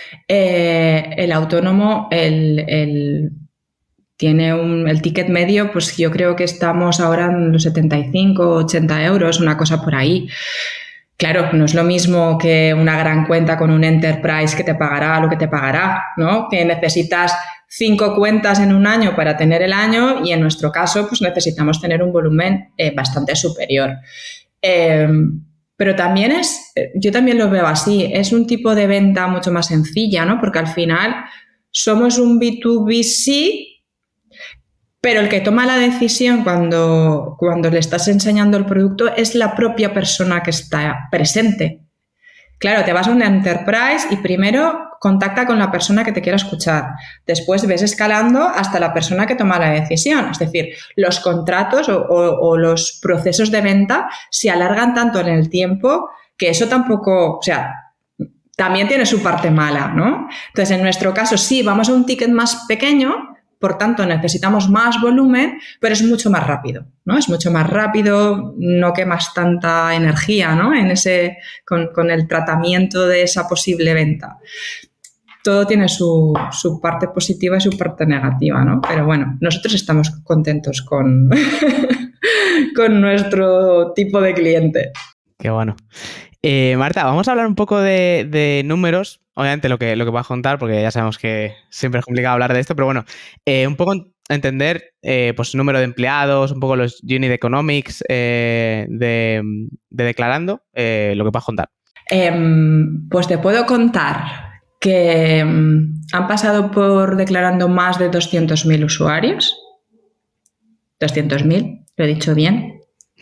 eh, el autónomo, el... el... Tiene un, el ticket medio, pues yo creo que estamos ahora en los setenta y cinco, ochenta euros, una cosa por ahí. Claro, no es lo mismo que una gran cuenta con un enterprise que te pagará lo que te pagará, ¿no? Que necesitas cinco cuentas en un año para tener el año y en nuestro caso pues necesitamos tener un volumen eh, bastante superior. Eh, pero también es, yo también lo veo así, es un tipo de venta mucho más sencilla, ¿no? Porque al final somos un B dos B C, pero el que toma la decisión cuando, cuando le estás enseñando el producto es la propia persona que está presente. Claro, te vas a un enterprise y primero contacta con la persona que te quiera escuchar. Después ves escalando hasta la persona que toma la decisión. Es decir, los contratos o, o, o los procesos de venta se alargan tanto en el tiempo que eso tampoco... O sea, también tiene su parte mala, ¿no? Entonces, en nuestro caso, sí, vamos a un ticket más pequeño, por tanto necesitamos más volumen, pero es mucho más rápido, ¿no? Es mucho más rápido, no quemas tanta energía, ¿no? En ese, con, con el tratamiento de esa posible venta. Todo tiene su, su parte positiva y su parte negativa, ¿no? Pero bueno, nosotros estamos contentos con, con nuestro tipo de cliente. Qué bueno. Eh, Marta, vamos a hablar un poco de, de números. Obviamente lo que, lo que vas a contar, porque ya sabemos que siempre es complicado hablar de esto, pero bueno, eh, un poco entender eh, pues número de empleados, un poco los unit economics eh, de, de Declarando, eh, lo que vas a contar. Eh, pues te puedo contar que um, han pasado por Declarando más de doscientos mil usuarios. doscientos mil, lo he dicho bien.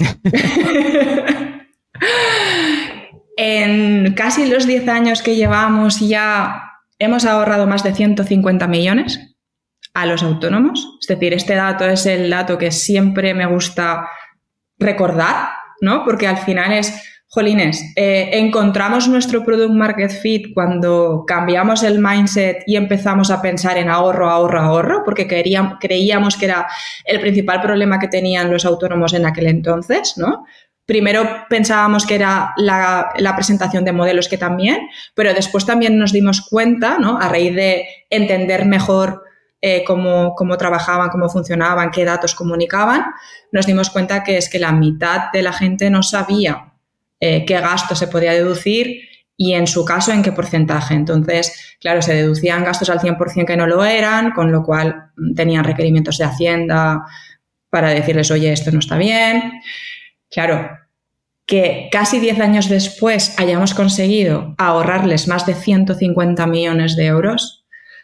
En casi los diez años que llevamos ya hemos ahorrado más de ciento cincuenta millones a los autónomos. Es decir, este dato es el dato que siempre me gusta recordar, ¿no? Porque al final es, jolines, eh, encontramos nuestro product market fit cuando cambiamos el mindset y empezamos a pensar en ahorro, ahorro, ahorro, porque queríamos, creíamos que era el principal problema que tenían los autónomos en aquel entonces, ¿no? Primero pensábamos que era la, la presentación de modelos, que también, pero después también nos dimos cuenta, ¿no? A raíz de entender mejor eh, cómo, cómo trabajaban, cómo funcionaban, qué datos comunicaban, nos dimos cuenta que es que la mitad de la gente no sabía eh, qué gasto se podía deducir y, en su caso, en qué porcentaje. Entonces, claro, se deducían gastos al cien por ciento que no lo eran, con lo cual tenían requerimientos de Hacienda para decirles, oye, esto no está bien. Claro, que casi diez años después hayamos conseguido ahorrarles más de ciento cincuenta millones de euros,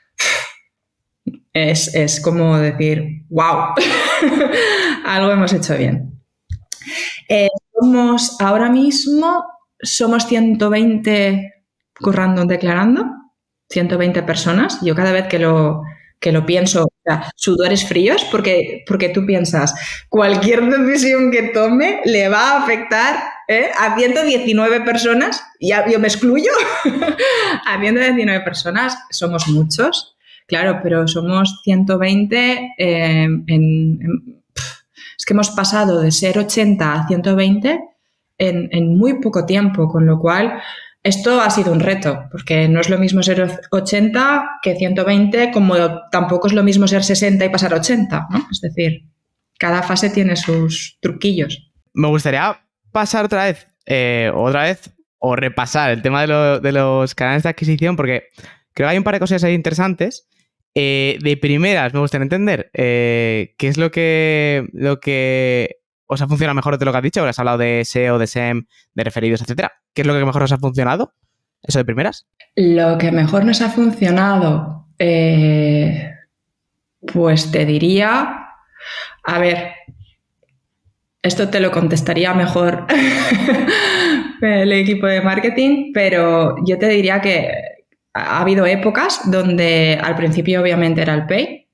es, es como decir, wow, algo hemos hecho bien. Eh, somos, ahora mismo somos ciento veinte currando, declarando, ciento veinte personas. Yo cada vez que lo... que lo pienso, o sea, sudores fríos, porque, porque tú piensas, cualquier decisión que tome le va a afectar ¿eh? a ciento diecinueve personas, y ya, yo me excluyo, a ciento diecinueve personas, somos muchos, claro, pero somos ciento veinte, eh, en, en, es que hemos pasado de ser ochenta a ciento veinte en, en muy poco tiempo, con lo cual... Esto ha sido un reto, porque no es lo mismo ser ochenta que ciento veinte, como tampoco es lo mismo ser sesenta y pasar a ochenta, ¿no? Es decir, cada fase tiene sus truquillos. Me gustaría pasar otra vez, eh, otra vez, o repasar el tema de, lo, de los canales de adquisición, porque creo que hay un par de cosas ahí interesantes. Eh, de primeras, me gustaría entender eh, qué es lo que, lo que os ha funcionado mejor de lo que has dicho. Ahora has hablado de S E O, de S E M, de referidos, etcétera. ¿Qué es lo que mejor os ha funcionado? ¿Eso de primeras? Lo que mejor nos ha funcionado, eh, pues te diría, a ver, esto te lo contestaría mejor el equipo de marketing, pero yo te diría que ha habido épocas donde al principio obviamente era el pay,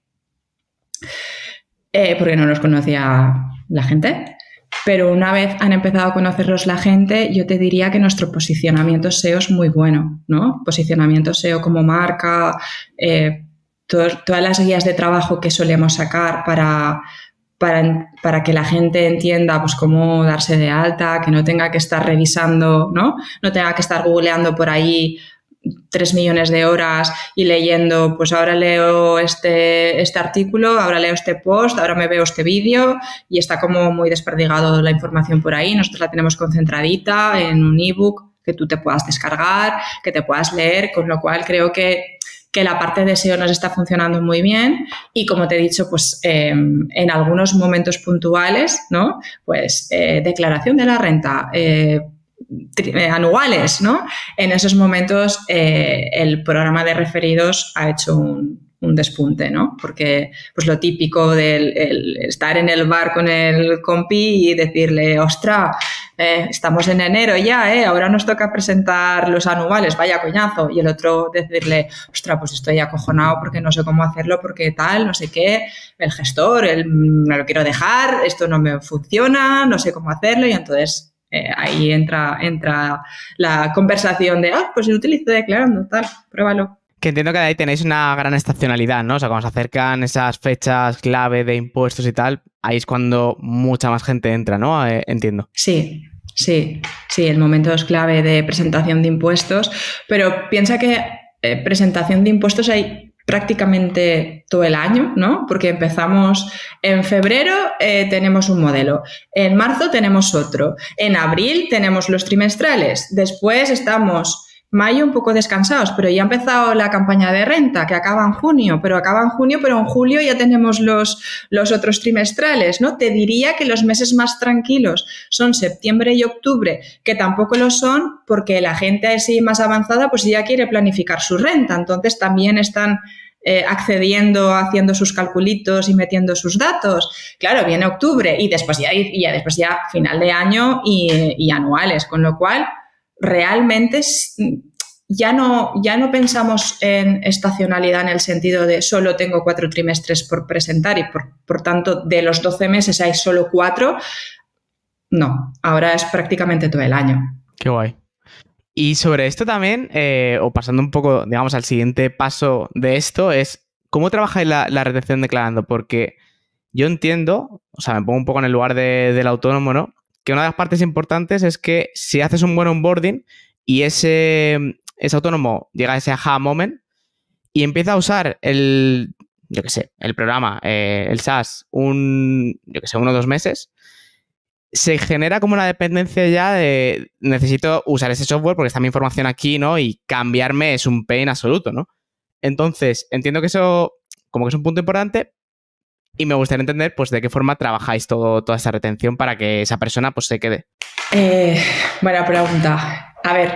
eh, porque no nos conocía la gente. Pero una vez han empezado a conocerlos la gente, yo te diría que nuestro posicionamiento S E O es muy bueno, ¿no? Posicionamiento S E O como marca, eh, to- todas las guías de trabajo que solemos sacar para, para, para que la gente entienda pues, cómo darse de alta, que no tenga que estar revisando, ¿no? No tenga que estar googleando por ahí tres millones de horas y leyendo, pues ahora leo este, este artículo, ahora leo este post, ahora me veo este vídeo, y está como muy desperdigado la información por ahí. Nosotros la tenemos concentradita en un ebook que tú te puedas descargar, que te puedas leer, con lo cual creo que, que la parte de S E O nos está funcionando muy bien, y como te he dicho, pues eh, en algunos momentos puntuales, ¿no? Pues eh, declaración de la renta, eh, anuales, ¿no? En esos momentos eh, el programa de referidos ha hecho un, un despunte, ¿no? Porque pues lo típico del el estar en el bar con el compi y decirle, ostra, eh, estamos en enero ya, ¿eh? Ahora nos toca presentar los anuales, vaya coñazo. Y el otro decirle, ostra, pues estoy acojonado porque no sé cómo hacerlo, porque tal, no sé qué, el gestor, el, me lo quiero dejar, esto no me funciona, no sé cómo hacerlo, y entonces Eh, ahí entra, entra la conversación de, ah, pues lo utilizo declarando, tal, pruébalo. Que entiendo que ahí tenéis una gran estacionalidad, ¿no? O sea, cuando se acercan esas fechas clave de impuestos y tal, ahí es cuando mucha más gente entra, ¿no? Eh, entiendo. Sí, sí, sí, el momento es clave de presentación de impuestos, pero piensa que eh, presentación de impuestos hay prácticamente todo el año, ¿no? Porque empezamos en febrero, eh, tenemos un modelo, en marzo tenemos otro, en abril tenemos los trimestrales, después estamos mayo un poco descansados, pero ya ha empezado la campaña de renta, que acaba en junio, pero acaba en junio, pero en julio ya tenemos los, los otros trimestrales, ¿no? Te diría que los meses más tranquilos son septiembre y octubre, que tampoco lo son porque la gente así más avanzada pues ya quiere planificar su renta, entonces también están eh, accediendo, haciendo sus calculitos y metiendo sus datos. Claro, viene octubre y después ya, y ya, después ya final de año y, y anuales, con lo cual realmente ya no, ya no pensamos en estacionalidad en el sentido de solo tengo cuatro trimestres por presentar y por, por tanto de los doce meses hay solo cuatro. No, ahora es prácticamente todo el año. Qué guay. Y sobre esto también, eh, o pasando un poco, digamos, al siguiente paso de esto, es ¿cómo trabajáis la, la retención declarando? Porque yo entiendo, o sea, me pongo un poco en el lugar de, del autónomo, ¿no? Que una de las partes importantes es que si haces un buen onboarding y ese, ese autónomo llega a ese aha moment y empieza a usar el, yo qué sé, el programa, eh, el SaaS, un, yo qué sé, uno o dos meses, se genera como una dependencia ya de necesito usar ese software porque está mi información aquí, ¿no? Y cambiarme es un pain absoluto, ¿no? Entonces, entiendo que eso como que es un punto importante. Y me gustaría entender, pues, de qué forma trabajáis todo, toda esa retención para que esa persona, pues, se quede. Eh, buena pregunta. A ver,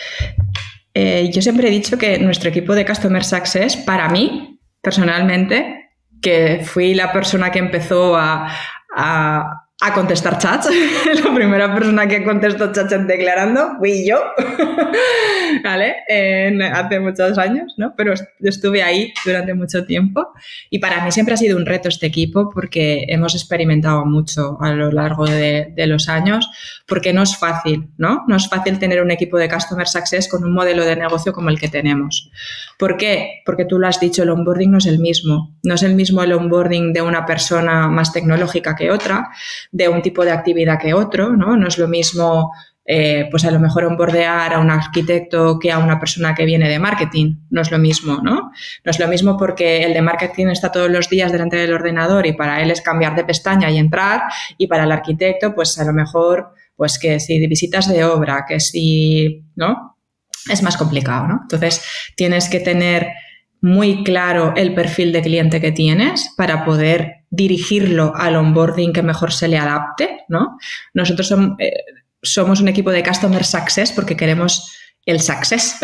eh, yo siempre he dicho que nuestro equipo de Customer Success, para mí, personalmente, que fui la persona que empezó a, a, a contestar chats, la primera persona que contestó chats en Declarando fui yo, ¿vale? En, hace muchos años, ¿no? Pero estuve ahí durante mucho tiempo y para mí siempre ha sido un reto este equipo porque hemos experimentado mucho a lo largo de, de los años porque no es fácil, ¿no? No es fácil tener un equipo de Customer Success con un modelo de negocio como el que tenemos. ¿Por qué? Porque tú lo has dicho, el onboarding no es el mismo. No es el mismo el onboarding de una persona más tecnológica que otra, de un tipo de actividad que otro, ¿no? No es lo mismo, eh, pues a lo mejor onboardear a un arquitecto que a una persona que viene de marketing. No es lo mismo, ¿no? No es lo mismo porque el de marketing está todos los días delante del ordenador y para él es cambiar de pestaña y entrar, y para el arquitecto, pues a lo mejor, pues que si visitas de obra, que si, ¿no? Es más complicado, ¿no? Entonces, tienes que tener muy claro el perfil de cliente que tienes para poder dirigirlo al onboarding que mejor se le adapte, ¿no? Nosotros som, eh, somos un equipo de Customer Success porque queremos el success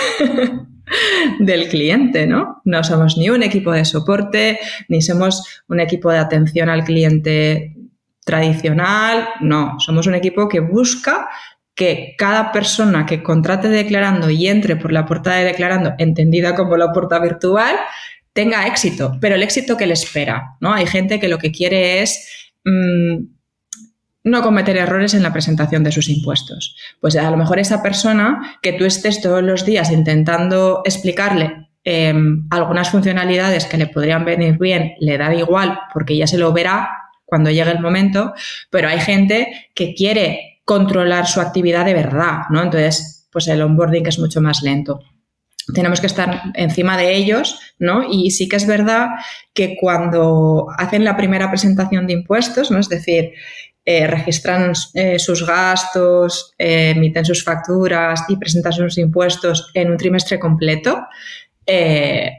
del cliente, ¿no? No somos ni un equipo de soporte, ni somos un equipo de atención al cliente tradicional, no. Somos un equipo que busca que cada persona que contrate Declarando y entre por la puerta de Declarando, entendida como la puerta virtual, tenga éxito, pero el éxito que le espera, ¿no? Hay gente que lo que quiere es mmm, no cometer errores en la presentación de sus impuestos. Pues a lo mejor esa persona que tú estés todos los días intentando explicarle eh, algunas funcionalidades que le podrían venir bien, le da igual porque ya se lo verá cuando llegue el momento, pero hay gente que quiere controlar su actividad de verdad, ¿no? Entonces, pues el onboarding es mucho más lento. Tenemos que estar encima de ellos, ¿no? Y sí que es verdad que cuando hacen la primera presentación de impuestos, ¿no? Es decir, eh, registran eh, sus gastos, eh, emiten sus facturas y presentan sus impuestos en un trimestre completo, eh,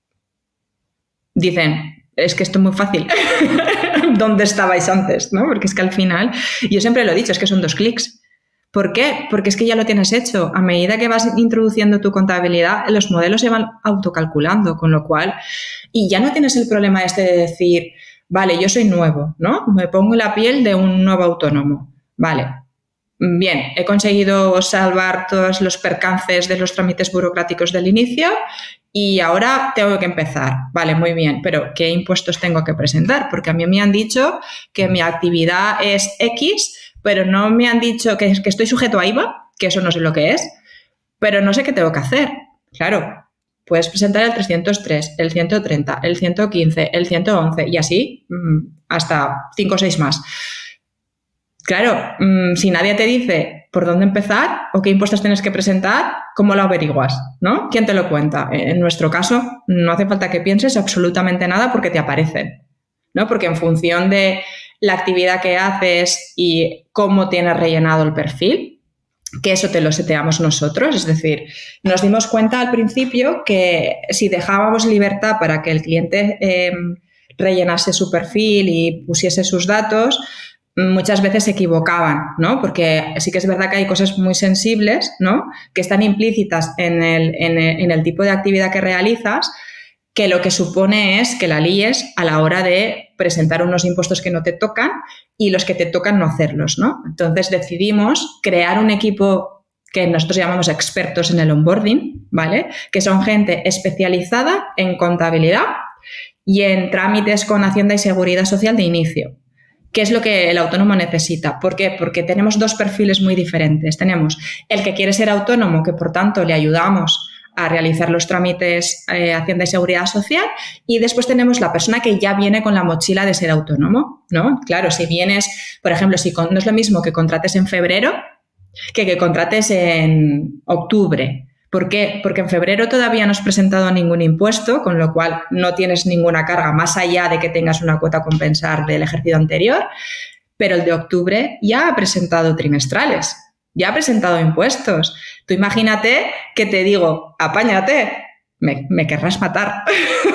dicen, es que esto es muy fácil. ¿Dónde estabais antes? ¿No? Porque es que al final, yo siempre lo he dicho, es que son dos clics. ¿Por qué? Porque es que ya lo tienes hecho. A medida que vas introduciendo tu contabilidad, los modelos se van autocalculando, con lo cual, y ya no tienes el problema este de decir, vale, yo soy nuevo, ¿no? Me pongo en la piel de un nuevo autónomo. Vale, bien, he conseguido salvar todos los percances de los trámites burocráticos del inicio y ahora tengo que empezar. Vale, muy bien, pero ¿qué impuestos tengo que presentar? Porque a mí me han dicho que mi actividad es X, pero no me han dicho que, que estoy sujeto a I V A, que eso no sé lo que es, pero no sé qué tengo que hacer. Claro, puedes presentar el trescientos tres, el ciento treinta, el ciento quince, el ciento once y así hasta cinco o seis más. Claro, si nadie te dice por dónde empezar o qué impuestos tienes que presentar, ¿cómo lo averiguas? ¿No? ¿Quién te lo cuenta? En nuestro caso, no hace falta que pienses absolutamente nada porque te aparecen, ¿no? Porque en función de la actividad que haces y cómo tienes rellenado el perfil, que eso te lo seteamos nosotros, es decir, nos dimos cuenta al principio que si dejábamos libertad para que el cliente eh, rellenase su perfil y pusiese sus datos, muchas veces se equivocaban, ¿no? Porque sí que es verdad que hay cosas muy sensibles, ¿no? Que están implícitas en el, en el, en el tipo de actividad que realizas, que lo que supone es que la líes a la hora de presentar unos impuestos que no te tocan y los que te tocan no hacerlos, ¿no? Entonces decidimos crear un equipo que nosotros llamamos expertos en el onboarding, ¿vale? Que son gente especializada en contabilidad y en trámites con Hacienda y Seguridad Social de inicio. ¿Qué es lo que el autónomo necesita? ¿Por qué? Porque tenemos dos perfiles muy diferentes. Tenemos el que quiere ser autónomo, que por tanto le ayudamos a realizar los trámites eh, Hacienda y Seguridad Social, y después tenemos la persona que ya viene con la mochila de ser autónomo, ¿no? Claro, si vienes, por ejemplo, si con, no es lo mismo que contrates en febrero que que contrates en octubre. ¿Por qué? Porque en febrero todavía no has presentado ningún impuesto, con lo cual no tienes ninguna carga más allá de que tengas una cuota a compensar del ejercicio anterior, pero el de octubre ya ha presentado trimestrales, ya ha presentado impuestos. Tú imagínate que te digo, apáñate, me, me querrás matar.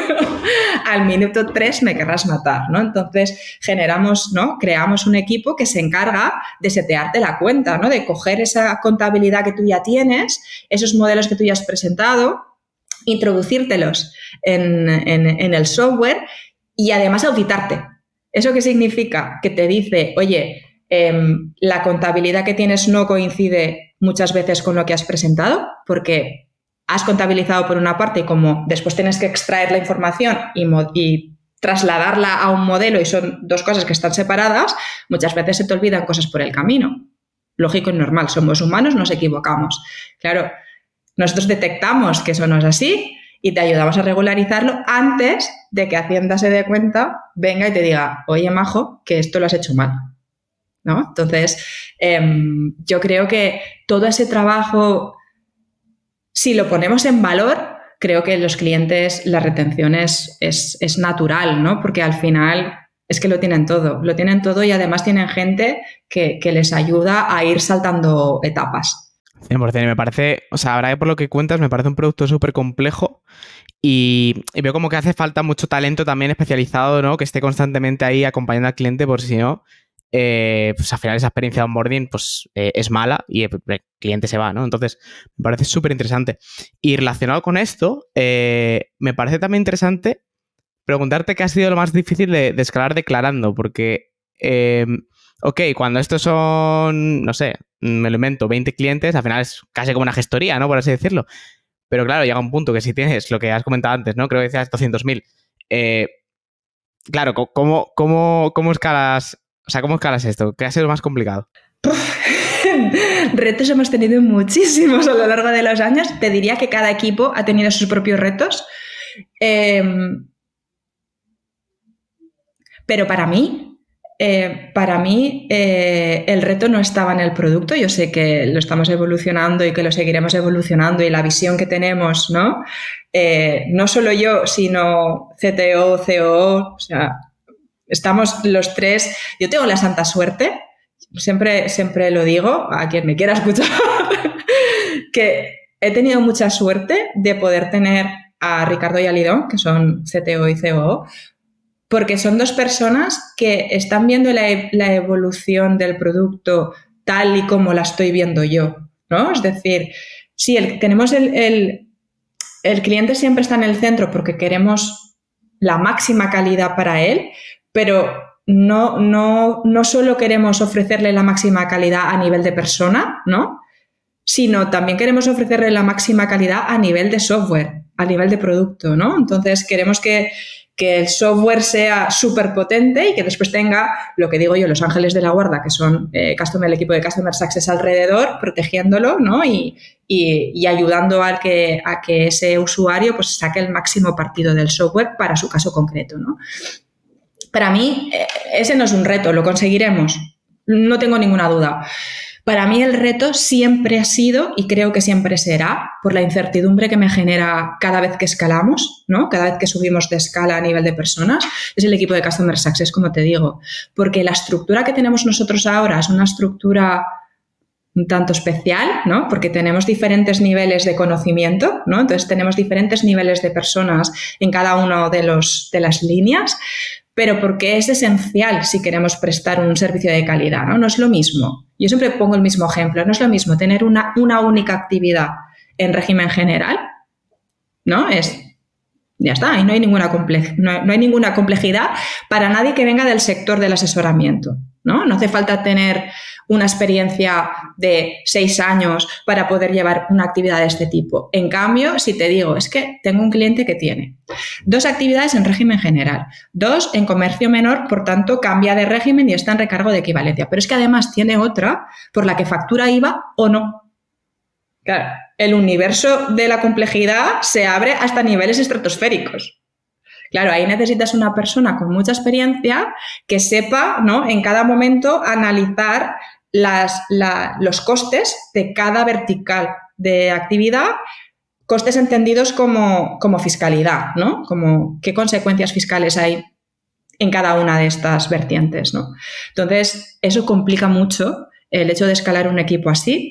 Al minuto tres me querrás matar, ¿no? Entonces generamos, ¿no? Creamos un equipo que se encarga de setearte la cuenta, ¿no? De coger esa contabilidad que tú ya tienes, esos modelos que tú ya has presentado, introducírtelos en, en, en el software y además auditarte. ¿Eso qué significa? Que te dice, oye, eh, la contabilidad que tienes no coincide muchas veces con lo que has presentado, porque has contabilizado por una parte y como después tienes que extraer la información y, y trasladarla a un modelo y son dos cosas que están separadas, muchas veces se te olvidan cosas por el camino. Lógico y normal, somos humanos, nos equivocamos. Claro, nosotros detectamos que eso no es así y te ayudamos a regularizarlo antes de que Hacienda se dé cuenta, venga y te diga, oye, majo, que esto lo has hecho mal, ¿no? Entonces, eh, yo creo que todo ese trabajo, si lo ponemos en valor, creo que los clientes, la retención es, es, es natural, ¿no? Porque al final es que lo tienen todo, lo tienen todo y además tienen gente que, que les ayuda a ir saltando etapas. cien por ciento, y me parece, o sea, ahora que por lo que cuentas, me parece un producto súper complejo y, y veo como que hace falta mucho talento también especializado, ¿no? Que esté constantemente ahí acompañando al cliente, por si no, Eh, pues al final esa experiencia de onboarding pues, eh, es mala y el cliente se va, ¿no? Entonces, me parece súper interesante. Y relacionado con esto, eh, me parece también interesante preguntarte qué ha sido lo más difícil de, de escalar declarando, porque, eh, ok, cuando estos son, no sé, me lo invento, veinte clientes, al final es casi como una gestoría, ¿no? Por así decirlo. Pero claro, llega un punto que si tienes lo que has comentado antes, ¿no? Creo que decías doscientos mil. Eh, claro, ¿cómo, cómo, cómo escalas? O sea, ¿cómo escalas esto? ¿Qué ha sido lo más complicado? Retos hemos tenido muchísimos a lo largo de los años. Te diría que cada equipo ha tenido sus propios retos. Eh, pero para mí, eh, para mí eh, el reto no estaba en el producto. Yo sé que lo estamos evolucionando y que lo seguiremos evolucionando y la visión que tenemos, ¿no? Eh, no solo yo, sino C T O, C O O, o sea, estamos los tres. Yo tengo la santa suerte, siempre, siempre lo digo a quien me quiera escuchar, que he tenido mucha suerte de poder tener a Ricardo y a Lidón, que son C T O y C O O, porque son dos personas que están viendo la, la evolución del producto tal y como la estoy viendo yo, ¿no? Es decir, sí, el, tenemos el, el, el cliente siempre está en el centro porque queremos la máxima calidad para él, pero no, no, no solo queremos ofrecerle la máxima calidad a nivel de persona, ¿no? Sino también queremos ofrecerle la máxima calidad a nivel de software, a nivel de producto, ¿no? Entonces, queremos que, que el software sea súper potente y que después tenga, lo que digo yo, los ángeles de la guarda, que son eh, customer, el equipo de Customer Success alrededor, protegiéndolo, ¿no? Y, y, y ayudando a que, a que ese usuario pues, saque el máximo partido del software para su caso concreto, ¿no? Para mí, ese no es un reto, lo conseguiremos, no tengo ninguna duda. Para mí el reto siempre ha sido, y creo que siempre será, por la incertidumbre que me genera cada vez que escalamos, ¿no? Cada vez que subimos de escala a nivel de personas, es el equipo de Customer Success, como te digo. Porque la estructura que tenemos nosotros ahora es una estructura un tanto especial, ¿no? Porque tenemos diferentes niveles de conocimiento, ¿no? Entonces tenemos diferentes niveles de personas en cada una de, los, de las líneas, pero porque es esencial si queremos prestar un servicio de calidad, ¿no? No es lo mismo. Yo siempre pongo el mismo ejemplo. No es lo mismo tener una, una única actividad en régimen general, ¿no? Es, ya está, y no hay, ninguna comple- no, no hay ninguna complejidad para nadie que venga del sector del asesoramiento, ¿no? No hace falta tener una experiencia de seis años para poder llevar una actividad de este tipo. En cambio, si te digo, es que tengo un cliente que tiene dos actividades en régimen general, dos en comercio menor, por tanto, cambia de régimen y está en recargo de equivalencia. Pero es que además tiene otra por la que factura I V A o no. Claro, el universo de la complejidad se abre hasta niveles estratosféricos. Claro, ahí necesitas una persona con mucha experiencia que sepa, ¿no?, en cada momento analizar las, la, los costes de cada vertical de actividad, costes entendidos como, como fiscalidad, ¿no? Como qué consecuencias fiscales hay en cada una de estas vertientes, ¿no? Entonces, eso complica mucho el hecho de escalar un equipo así.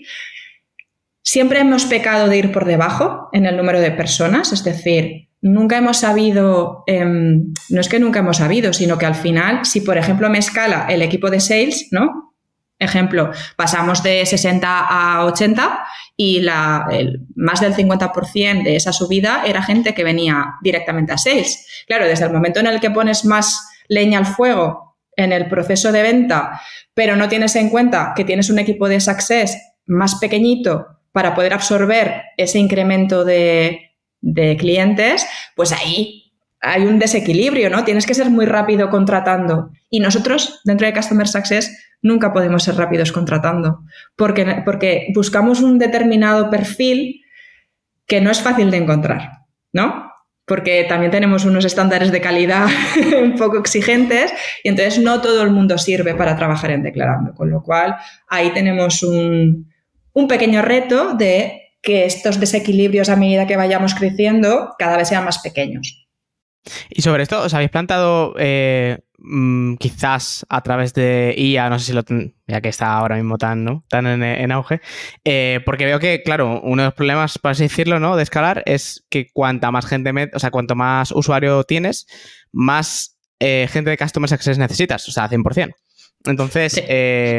Siempre hemos pecado de ir por debajo en el número de personas, es decir, nunca hemos sabido, eh, no es que nunca hemos sabido, sino que al final, si por ejemplo me escala el equipo de sales, ¿no? Ejemplo, pasamos de sesenta a ochenta y la, el, más del cincuenta por ciento de esa subida era gente que venía directamente a sales. Claro, desde el momento en el que pones más leña al fuego en el proceso de venta, pero no tienes en cuenta que tienes un equipo de success más pequeñito para poder absorber ese incremento de, de clientes, pues ahí hay un desequilibrio, ¿no? Tienes que ser muy rápido contratando. Y nosotros, dentro de Customer Success, nunca podemos ser rápidos contratando, porque, porque buscamos un determinado perfil que no es fácil de encontrar, ¿no? Porque también tenemos unos estándares de calidad un poco exigentes y entonces no todo el mundo sirve para trabajar en declarando, con lo cual ahí tenemos un, un pequeño reto de que estos desequilibrios a medida que vayamos creciendo cada vez sean más pequeños. Y sobre esto, ¿os habéis planteado eh, mmm, quizás a través de I A, no sé si lo ten, ya que está ahora mismo tan, ¿no? tan en, en auge, eh, porque veo que, claro, uno de los problemas, por así decirlo, ¿no?, de escalar es que cuanta más gente, met, o sea, cuanto más usuario tienes, más eh, gente de Customer Success necesitas, o sea, cien por ciento. Entonces, sí. eh,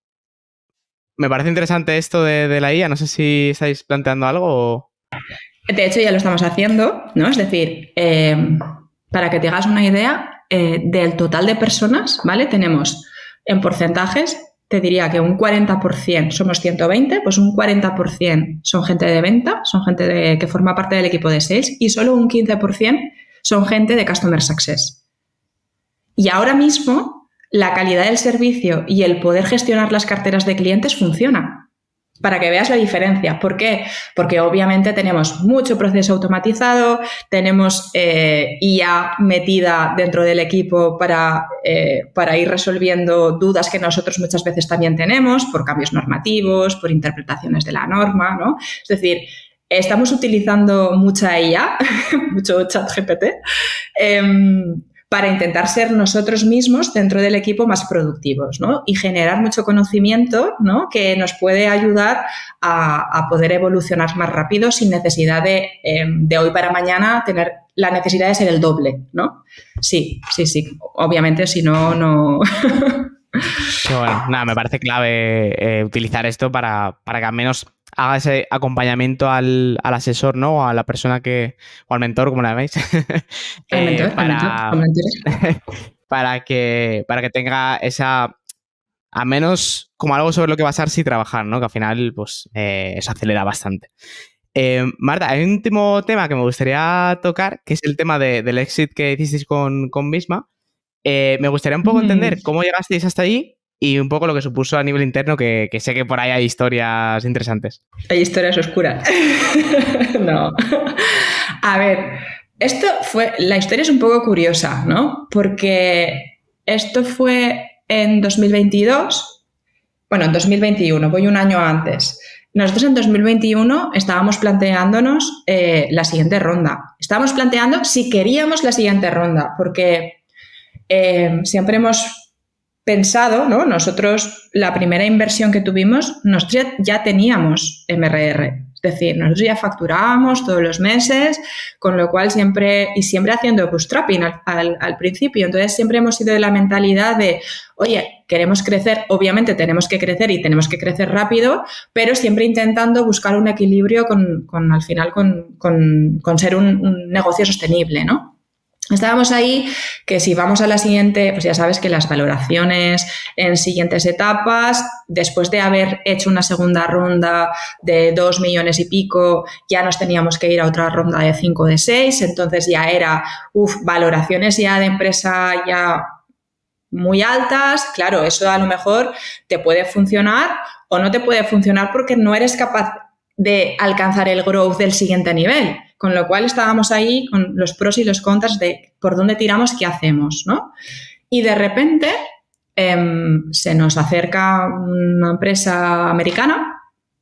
me parece interesante esto de, de la I A, no sé si estáis planteando algo o... De hecho, ya lo estamos haciendo, ¿no? Es decir, eh, para que te hagas una idea, eh, del total de personas, ¿vale? Tenemos en porcentajes, te diría que un cuarenta por ciento somos ciento veinte, pues un cuarenta por ciento son gente de venta, son gente de, que forma parte del equipo de sales y solo un quince por ciento son gente de Customer Success. Y ahora mismo, la calidad del servicio y el poder gestionar las carteras de clientes funciona. Para que veas la diferencia. ¿Por qué? Porque obviamente tenemos mucho proceso automatizado, tenemos eh, I A metida dentro del equipo para, eh, para ir resolviendo dudas que nosotros muchas veces también tenemos por cambios normativos, por interpretaciones de la norma, ¿no? Es decir, estamos utilizando mucha I A, mucho chat G P T, eh, para intentar ser nosotros mismos dentro del equipo más productivos, ¿no? Y generar mucho conocimiento, ¿no?, que nos puede ayudar a, a poder evolucionar más rápido sin necesidad de, eh, de hoy para mañana tener la necesidad de ser el doble, ¿no? Sí, sí, sí. Obviamente, si no, no... Pero bueno, nada, me parece clave eh, utilizar esto para, para que al menos haga ese acompañamiento al, al asesor, ¿no? O a la persona que... o al mentor, como la llamáis. El mentor, eh, para, el mentor, para, que, para que tenga esa... a menos como algo sobre lo que basarse y trabajar, ¿no? Que al final, pues, eh, eso acelera bastante. Eh, Marta, hay un último tema que me gustaría tocar, que es el tema de, del exit que hicisteis con, con Visma. Eh, me gustaría un poco mm. entender cómo llegasteis hasta allí y un poco lo que supuso a nivel interno, que, que sé que por ahí hay historias interesantes. Hay historias oscuras. No. A ver, esto fue... La historia es un poco curiosa, ¿no? Porque esto fue en dos mil veintidós, bueno, en dos mil veintiuno, voy un año antes. Nosotros en dos mil veintiuno estábamos planteándonos eh, la siguiente ronda. Estábamos planteando si queríamos la siguiente ronda, porque eh, siempre hemos pensado, ¿no? Nosotros, la primera inversión que tuvimos, nosotros ya, ya teníamos M R R. Es decir, nosotros ya facturábamos todos los meses, con lo cual siempre, y siempre haciendo bootstrapping al, al, al principio. Entonces, siempre hemos sido de la mentalidad de, oye, queremos crecer, obviamente tenemos que crecer y tenemos que crecer rápido, pero siempre intentando buscar un equilibrio con, con al final, con, con, con ser un, un negocio sostenible, ¿no? Estábamos ahí que si vamos a la siguiente, pues ya sabes que las valoraciones en siguientes etapas, después de haber hecho una segunda ronda de dos millones y pico, ya nos teníamos que ir a otra ronda de cinco, de seis, entonces ya era, uff, valoraciones ya de empresa ya muy altas. Claro, eso a lo mejor te puede funcionar o no te puede funcionar porque no eres capaz de alcanzar el growth del siguiente nivel. Con lo cual estábamos ahí con los pros y los contras de por dónde tiramos, qué hacemos, ¿no? Y de repente eh, se nos acerca una empresa americana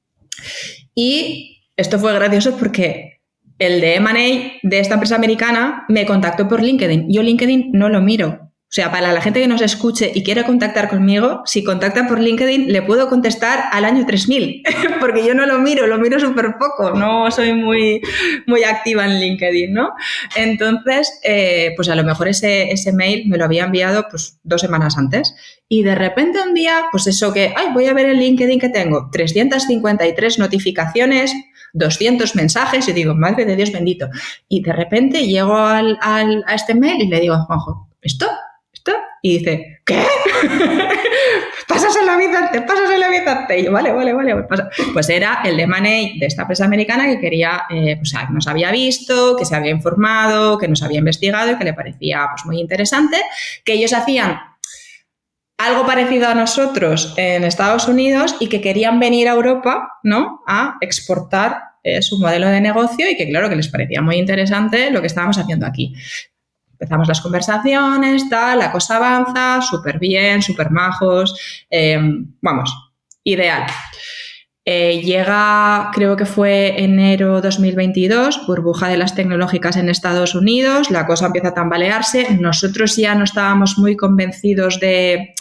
y esto fue gracioso porque el de eme and a de esta empresa americana me contactó por LinkedIn. Yo LinkedIn no lo miro. O sea, para la gente que nos escuche y quiera contactar conmigo, si contacta por LinkedIn, le puedo contestar al año tres mil, porque yo no lo miro, lo miro súper poco, no soy muy, muy activa en LinkedIn, ¿no? Entonces, eh, pues a lo mejor ese, ese mail me lo había enviado pues dos semanas antes y de repente un día, pues eso que, ay, voy a ver el LinkedIn que tengo, trescientas cincuenta y tres notificaciones, doscientos mensajes y digo, madre de Dios bendito. Y de repente llego al, al, a este mail y le digo a Juanjo, ¿esto? ¿Esto? Y dice, ¿qué? Pásaselo a Vicente, pásaselo a Vicente. Y yo, vale, vale, vale. Pues, pues era el de eme and a de esta empresa americana que quería, eh, pues que nos había visto, que se había informado, que nos había investigado y que le parecía pues, muy interesante, que ellos hacían algo parecido a nosotros en Estados Unidos y que querían venir a Europa, ¿no? A exportar eh, su modelo de negocio y que, claro, que les parecía muy interesante lo que estábamos haciendo aquí. Empezamos las conversaciones, tal, la cosa avanza, súper bien, súper majos, eh, vamos, ideal. Eh, llega, creo que fue enero dos mil veintidós, burbuja de las tecnológicas en Estados Unidos, la cosa empieza a tambalearse, nosotros ya no estábamos muy convencidos de...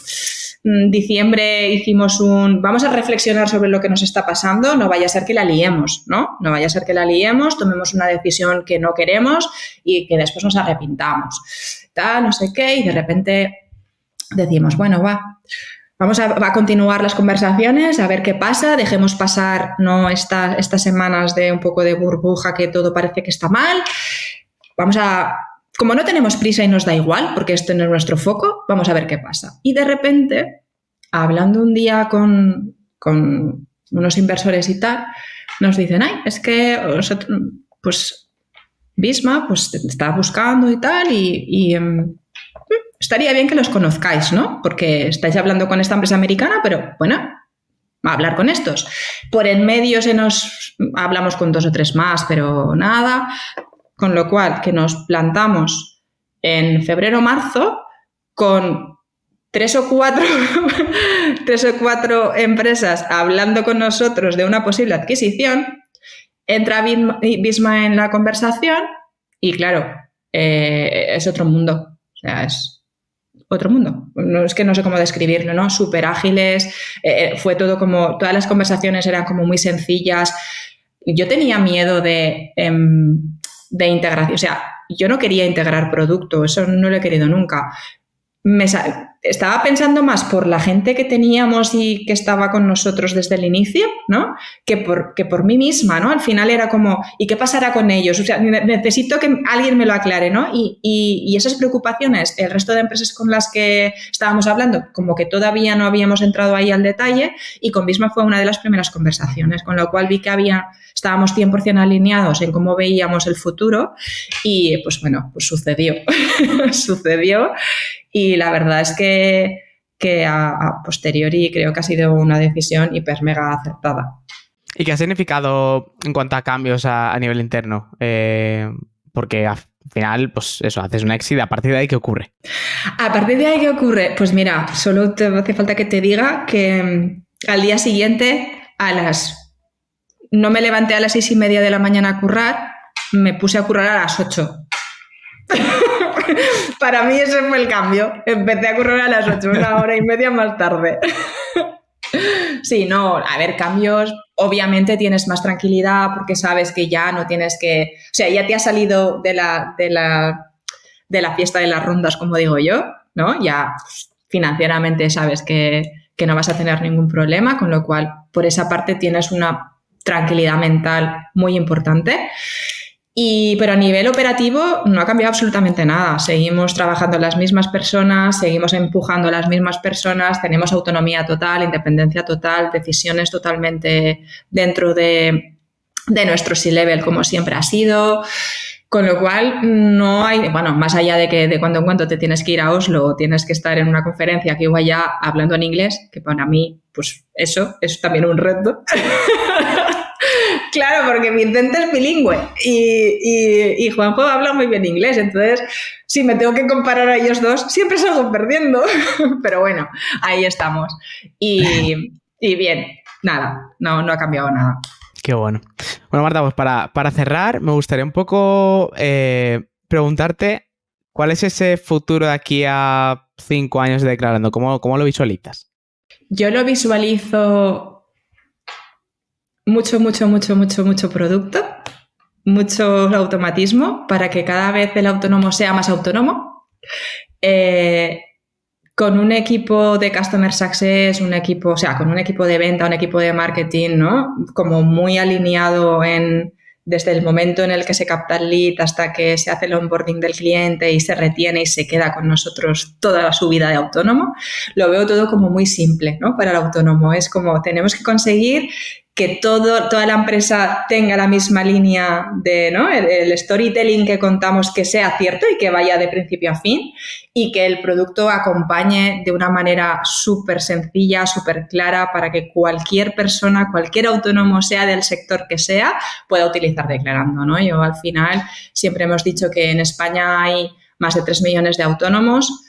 Diciembre hicimos un... Vamos a reflexionar sobre lo que nos está pasando, no vaya a ser que la liemos, ¿no? No vaya a ser que la liemos, tomemos una decisión que no queremos y que después nos arrepintamos. Tal, no sé qué, y de repente decimos, bueno, va, vamos a, va a continuar las conversaciones, a ver qué pasa, dejemos pasar no esta, estas semanas de un poco de burbuja que todo parece que está mal, vamos a... Como no tenemos prisa y nos da igual, porque esto no es nuestro foco, vamos a ver qué pasa. Y de repente, hablando un día con, con unos inversores y tal, nos dicen, ay, es que nosotros, pues, Visma, pues, te está buscando y tal, y, y um, estaría bien que los conozcáis, ¿no? Porque estáis hablando con esta empresa americana, pero, bueno, a hablar con estos. Por en medio se nos... Hablamos con dos o tres más, pero nada... Con lo cual, que nos plantamos en febrero o marzo con tres o cuatro, tres o cuatro empresas hablando con nosotros de una posible adquisición, entra Visma en la conversación y, claro, eh, es otro mundo. O sea, es otro mundo. No, es que no sé cómo describirlo, ¿no? Súper ágiles, eh, fue todo como... Todas las conversaciones eran como muy sencillas. Yo tenía miedo de... Eh, de integración, o sea, yo no quería integrar producto, eso no lo he querido nunca. Me, estaba pensando más por la gente que teníamos y que estaba con nosotros desde el inicio, ¿no? Que por, que por mí misma, ¿no? Al final era como, ¿y qué pasará con ellos? O sea, necesito que alguien me lo aclare, ¿no? Y, y, y esas preocupaciones, el resto de empresas con las que estábamos hablando, como que todavía no habíamos entrado ahí al detalle, y con Visma fue una de las primeras conversaciones, con lo cual vi que había, estábamos cien por ciento alineados en cómo veíamos el futuro y, pues bueno, pues sucedió. sucedió. Y la verdad es que, que a, a posteriori creo que ha sido una decisión hiper mega acertada. ¿Y qué ha significado en cuanto a cambios a, a nivel interno? Eh, porque al final, pues eso, haces un exit, a partir de ahí, ¿qué ocurre? A partir de ahí, ¿qué ocurre? Pues mira, solo te hace falta que te diga que al día siguiente, a las... no me levanté a las seis y media de la mañana a currar, me puse a currar a las ocho. Para mí ese fue el cambio. Empecé a currar a las ocho, una hora y media más tarde. Sí, no, a ver, cambios. Obviamente tienes más tranquilidad porque sabes que ya no tienes que... O sea, ya te has salido de la, de la, de la fiesta de las rondas, como digo yo, ¿no? Ya financieramente sabes que, que no vas a tener ningún problema, con lo cual, por esa parte tienes una tranquilidad mental muy importante. Y, pero a nivel operativo no ha cambiado absolutamente nada. Seguimos trabajando las mismas personas, seguimos empujando las mismas personas, tenemos autonomía total, independencia total, decisiones totalmente dentro de, de nuestro C-level, como siempre ha sido. Con lo cual, no hay, bueno, más allá de que de cuando en cuando te tienes que ir a Oslo o tienes que estar en una conferencia que igual ya hablando en inglés, que para mí, pues eso es también un reto. Claro, porque Vicente es bilingüe y, y, y Juanjo habla muy bien inglés, entonces si me tengo que comparar a ellos dos, siempre salgo perdiendo, pero bueno, ahí estamos. Y, y bien, nada, no, no ha cambiado nada. Qué bueno. Bueno, Marta, pues para, para cerrar, me gustaría un poco eh, preguntarte cuál es ese futuro de aquí a cinco años de Declarando, ¿cómo, cómo lo visualizas? Yo lo visualizo... Mucho, mucho, mucho, mucho, mucho producto, mucho automatismo para que cada vez el autónomo sea más autónomo. Eh, con un equipo de Customer Success, un equipo, o sea, con un equipo de venta, un equipo de marketing, ¿no? Como muy alineado en, desde el momento en el que se capta el lead hasta que se hace el onboarding del cliente y se retiene y se queda con nosotros toda su vida de autónomo. Lo veo todo como muy simple, ¿no? Para el autónomo. Es como tenemos que conseguir que todo, toda la empresa tenga la misma línea de, ¿no? el, el storytelling que contamos que sea cierto y que vaya de principio a fin y que el producto acompañe de una manera súper sencilla, súper clara para que cualquier persona, cualquier autónomo, sea del sector que sea, pueda utilizar Declarando, ¿no? Yo al final siempre hemos dicho que en España hay más de tres millones de autónomos.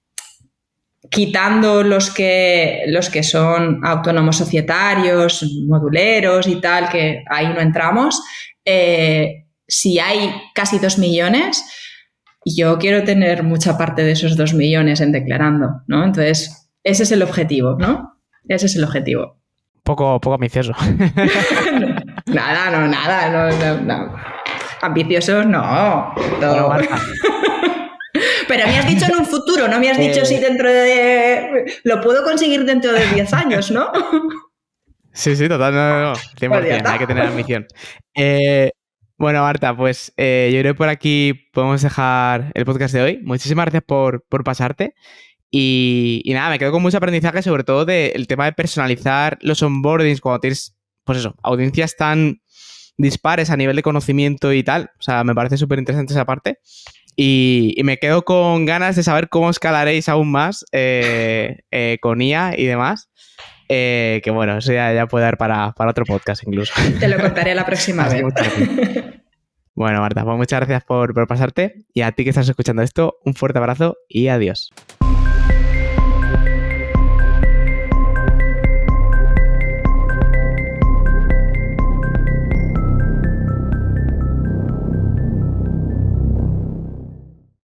Quitando los que, los que son autónomos societarios, moduleros y tal, que ahí no entramos, eh, si hay casi dos millones, yo quiero tener mucha parte de esos dos millones en Declarando, ¿no? Entonces, ese es el objetivo, ¿no? Ese es el objetivo. Poco, poco ambicioso. Nada, no, nada, no, no, no. Ambiciosos, no. Todo. Bueno, pero me has dicho en un futuro, no me has dicho eh... si dentro de... Lo puedo conseguir dentro de diez años, ¿no? Sí, sí, total, no, no, no. cien por ciento, hay que tener ambición. Eh, bueno, Marta, pues eh, yo creo que por aquí podemos dejar el podcast de hoy. Muchísimas gracias por, por pasarte. Y, y nada, me quedo con mucho aprendizaje, sobre todo del tema de personalizar los onboardings cuando tienes, pues eso, audiencias tan dispares a nivel de conocimiento y tal. O sea, me parece súper interesante esa parte. Y, y me quedo con ganas de saber cómo escalaréis aún más eh, eh, con I A y demás. Eh, que bueno, eso ya, ya puede dar para, para otro podcast incluso. Te lo contaré la próxima vez. Bueno, Marta, pues muchas gracias por, por pasarte. Y a ti que estás escuchando esto, un fuerte abrazo y adiós.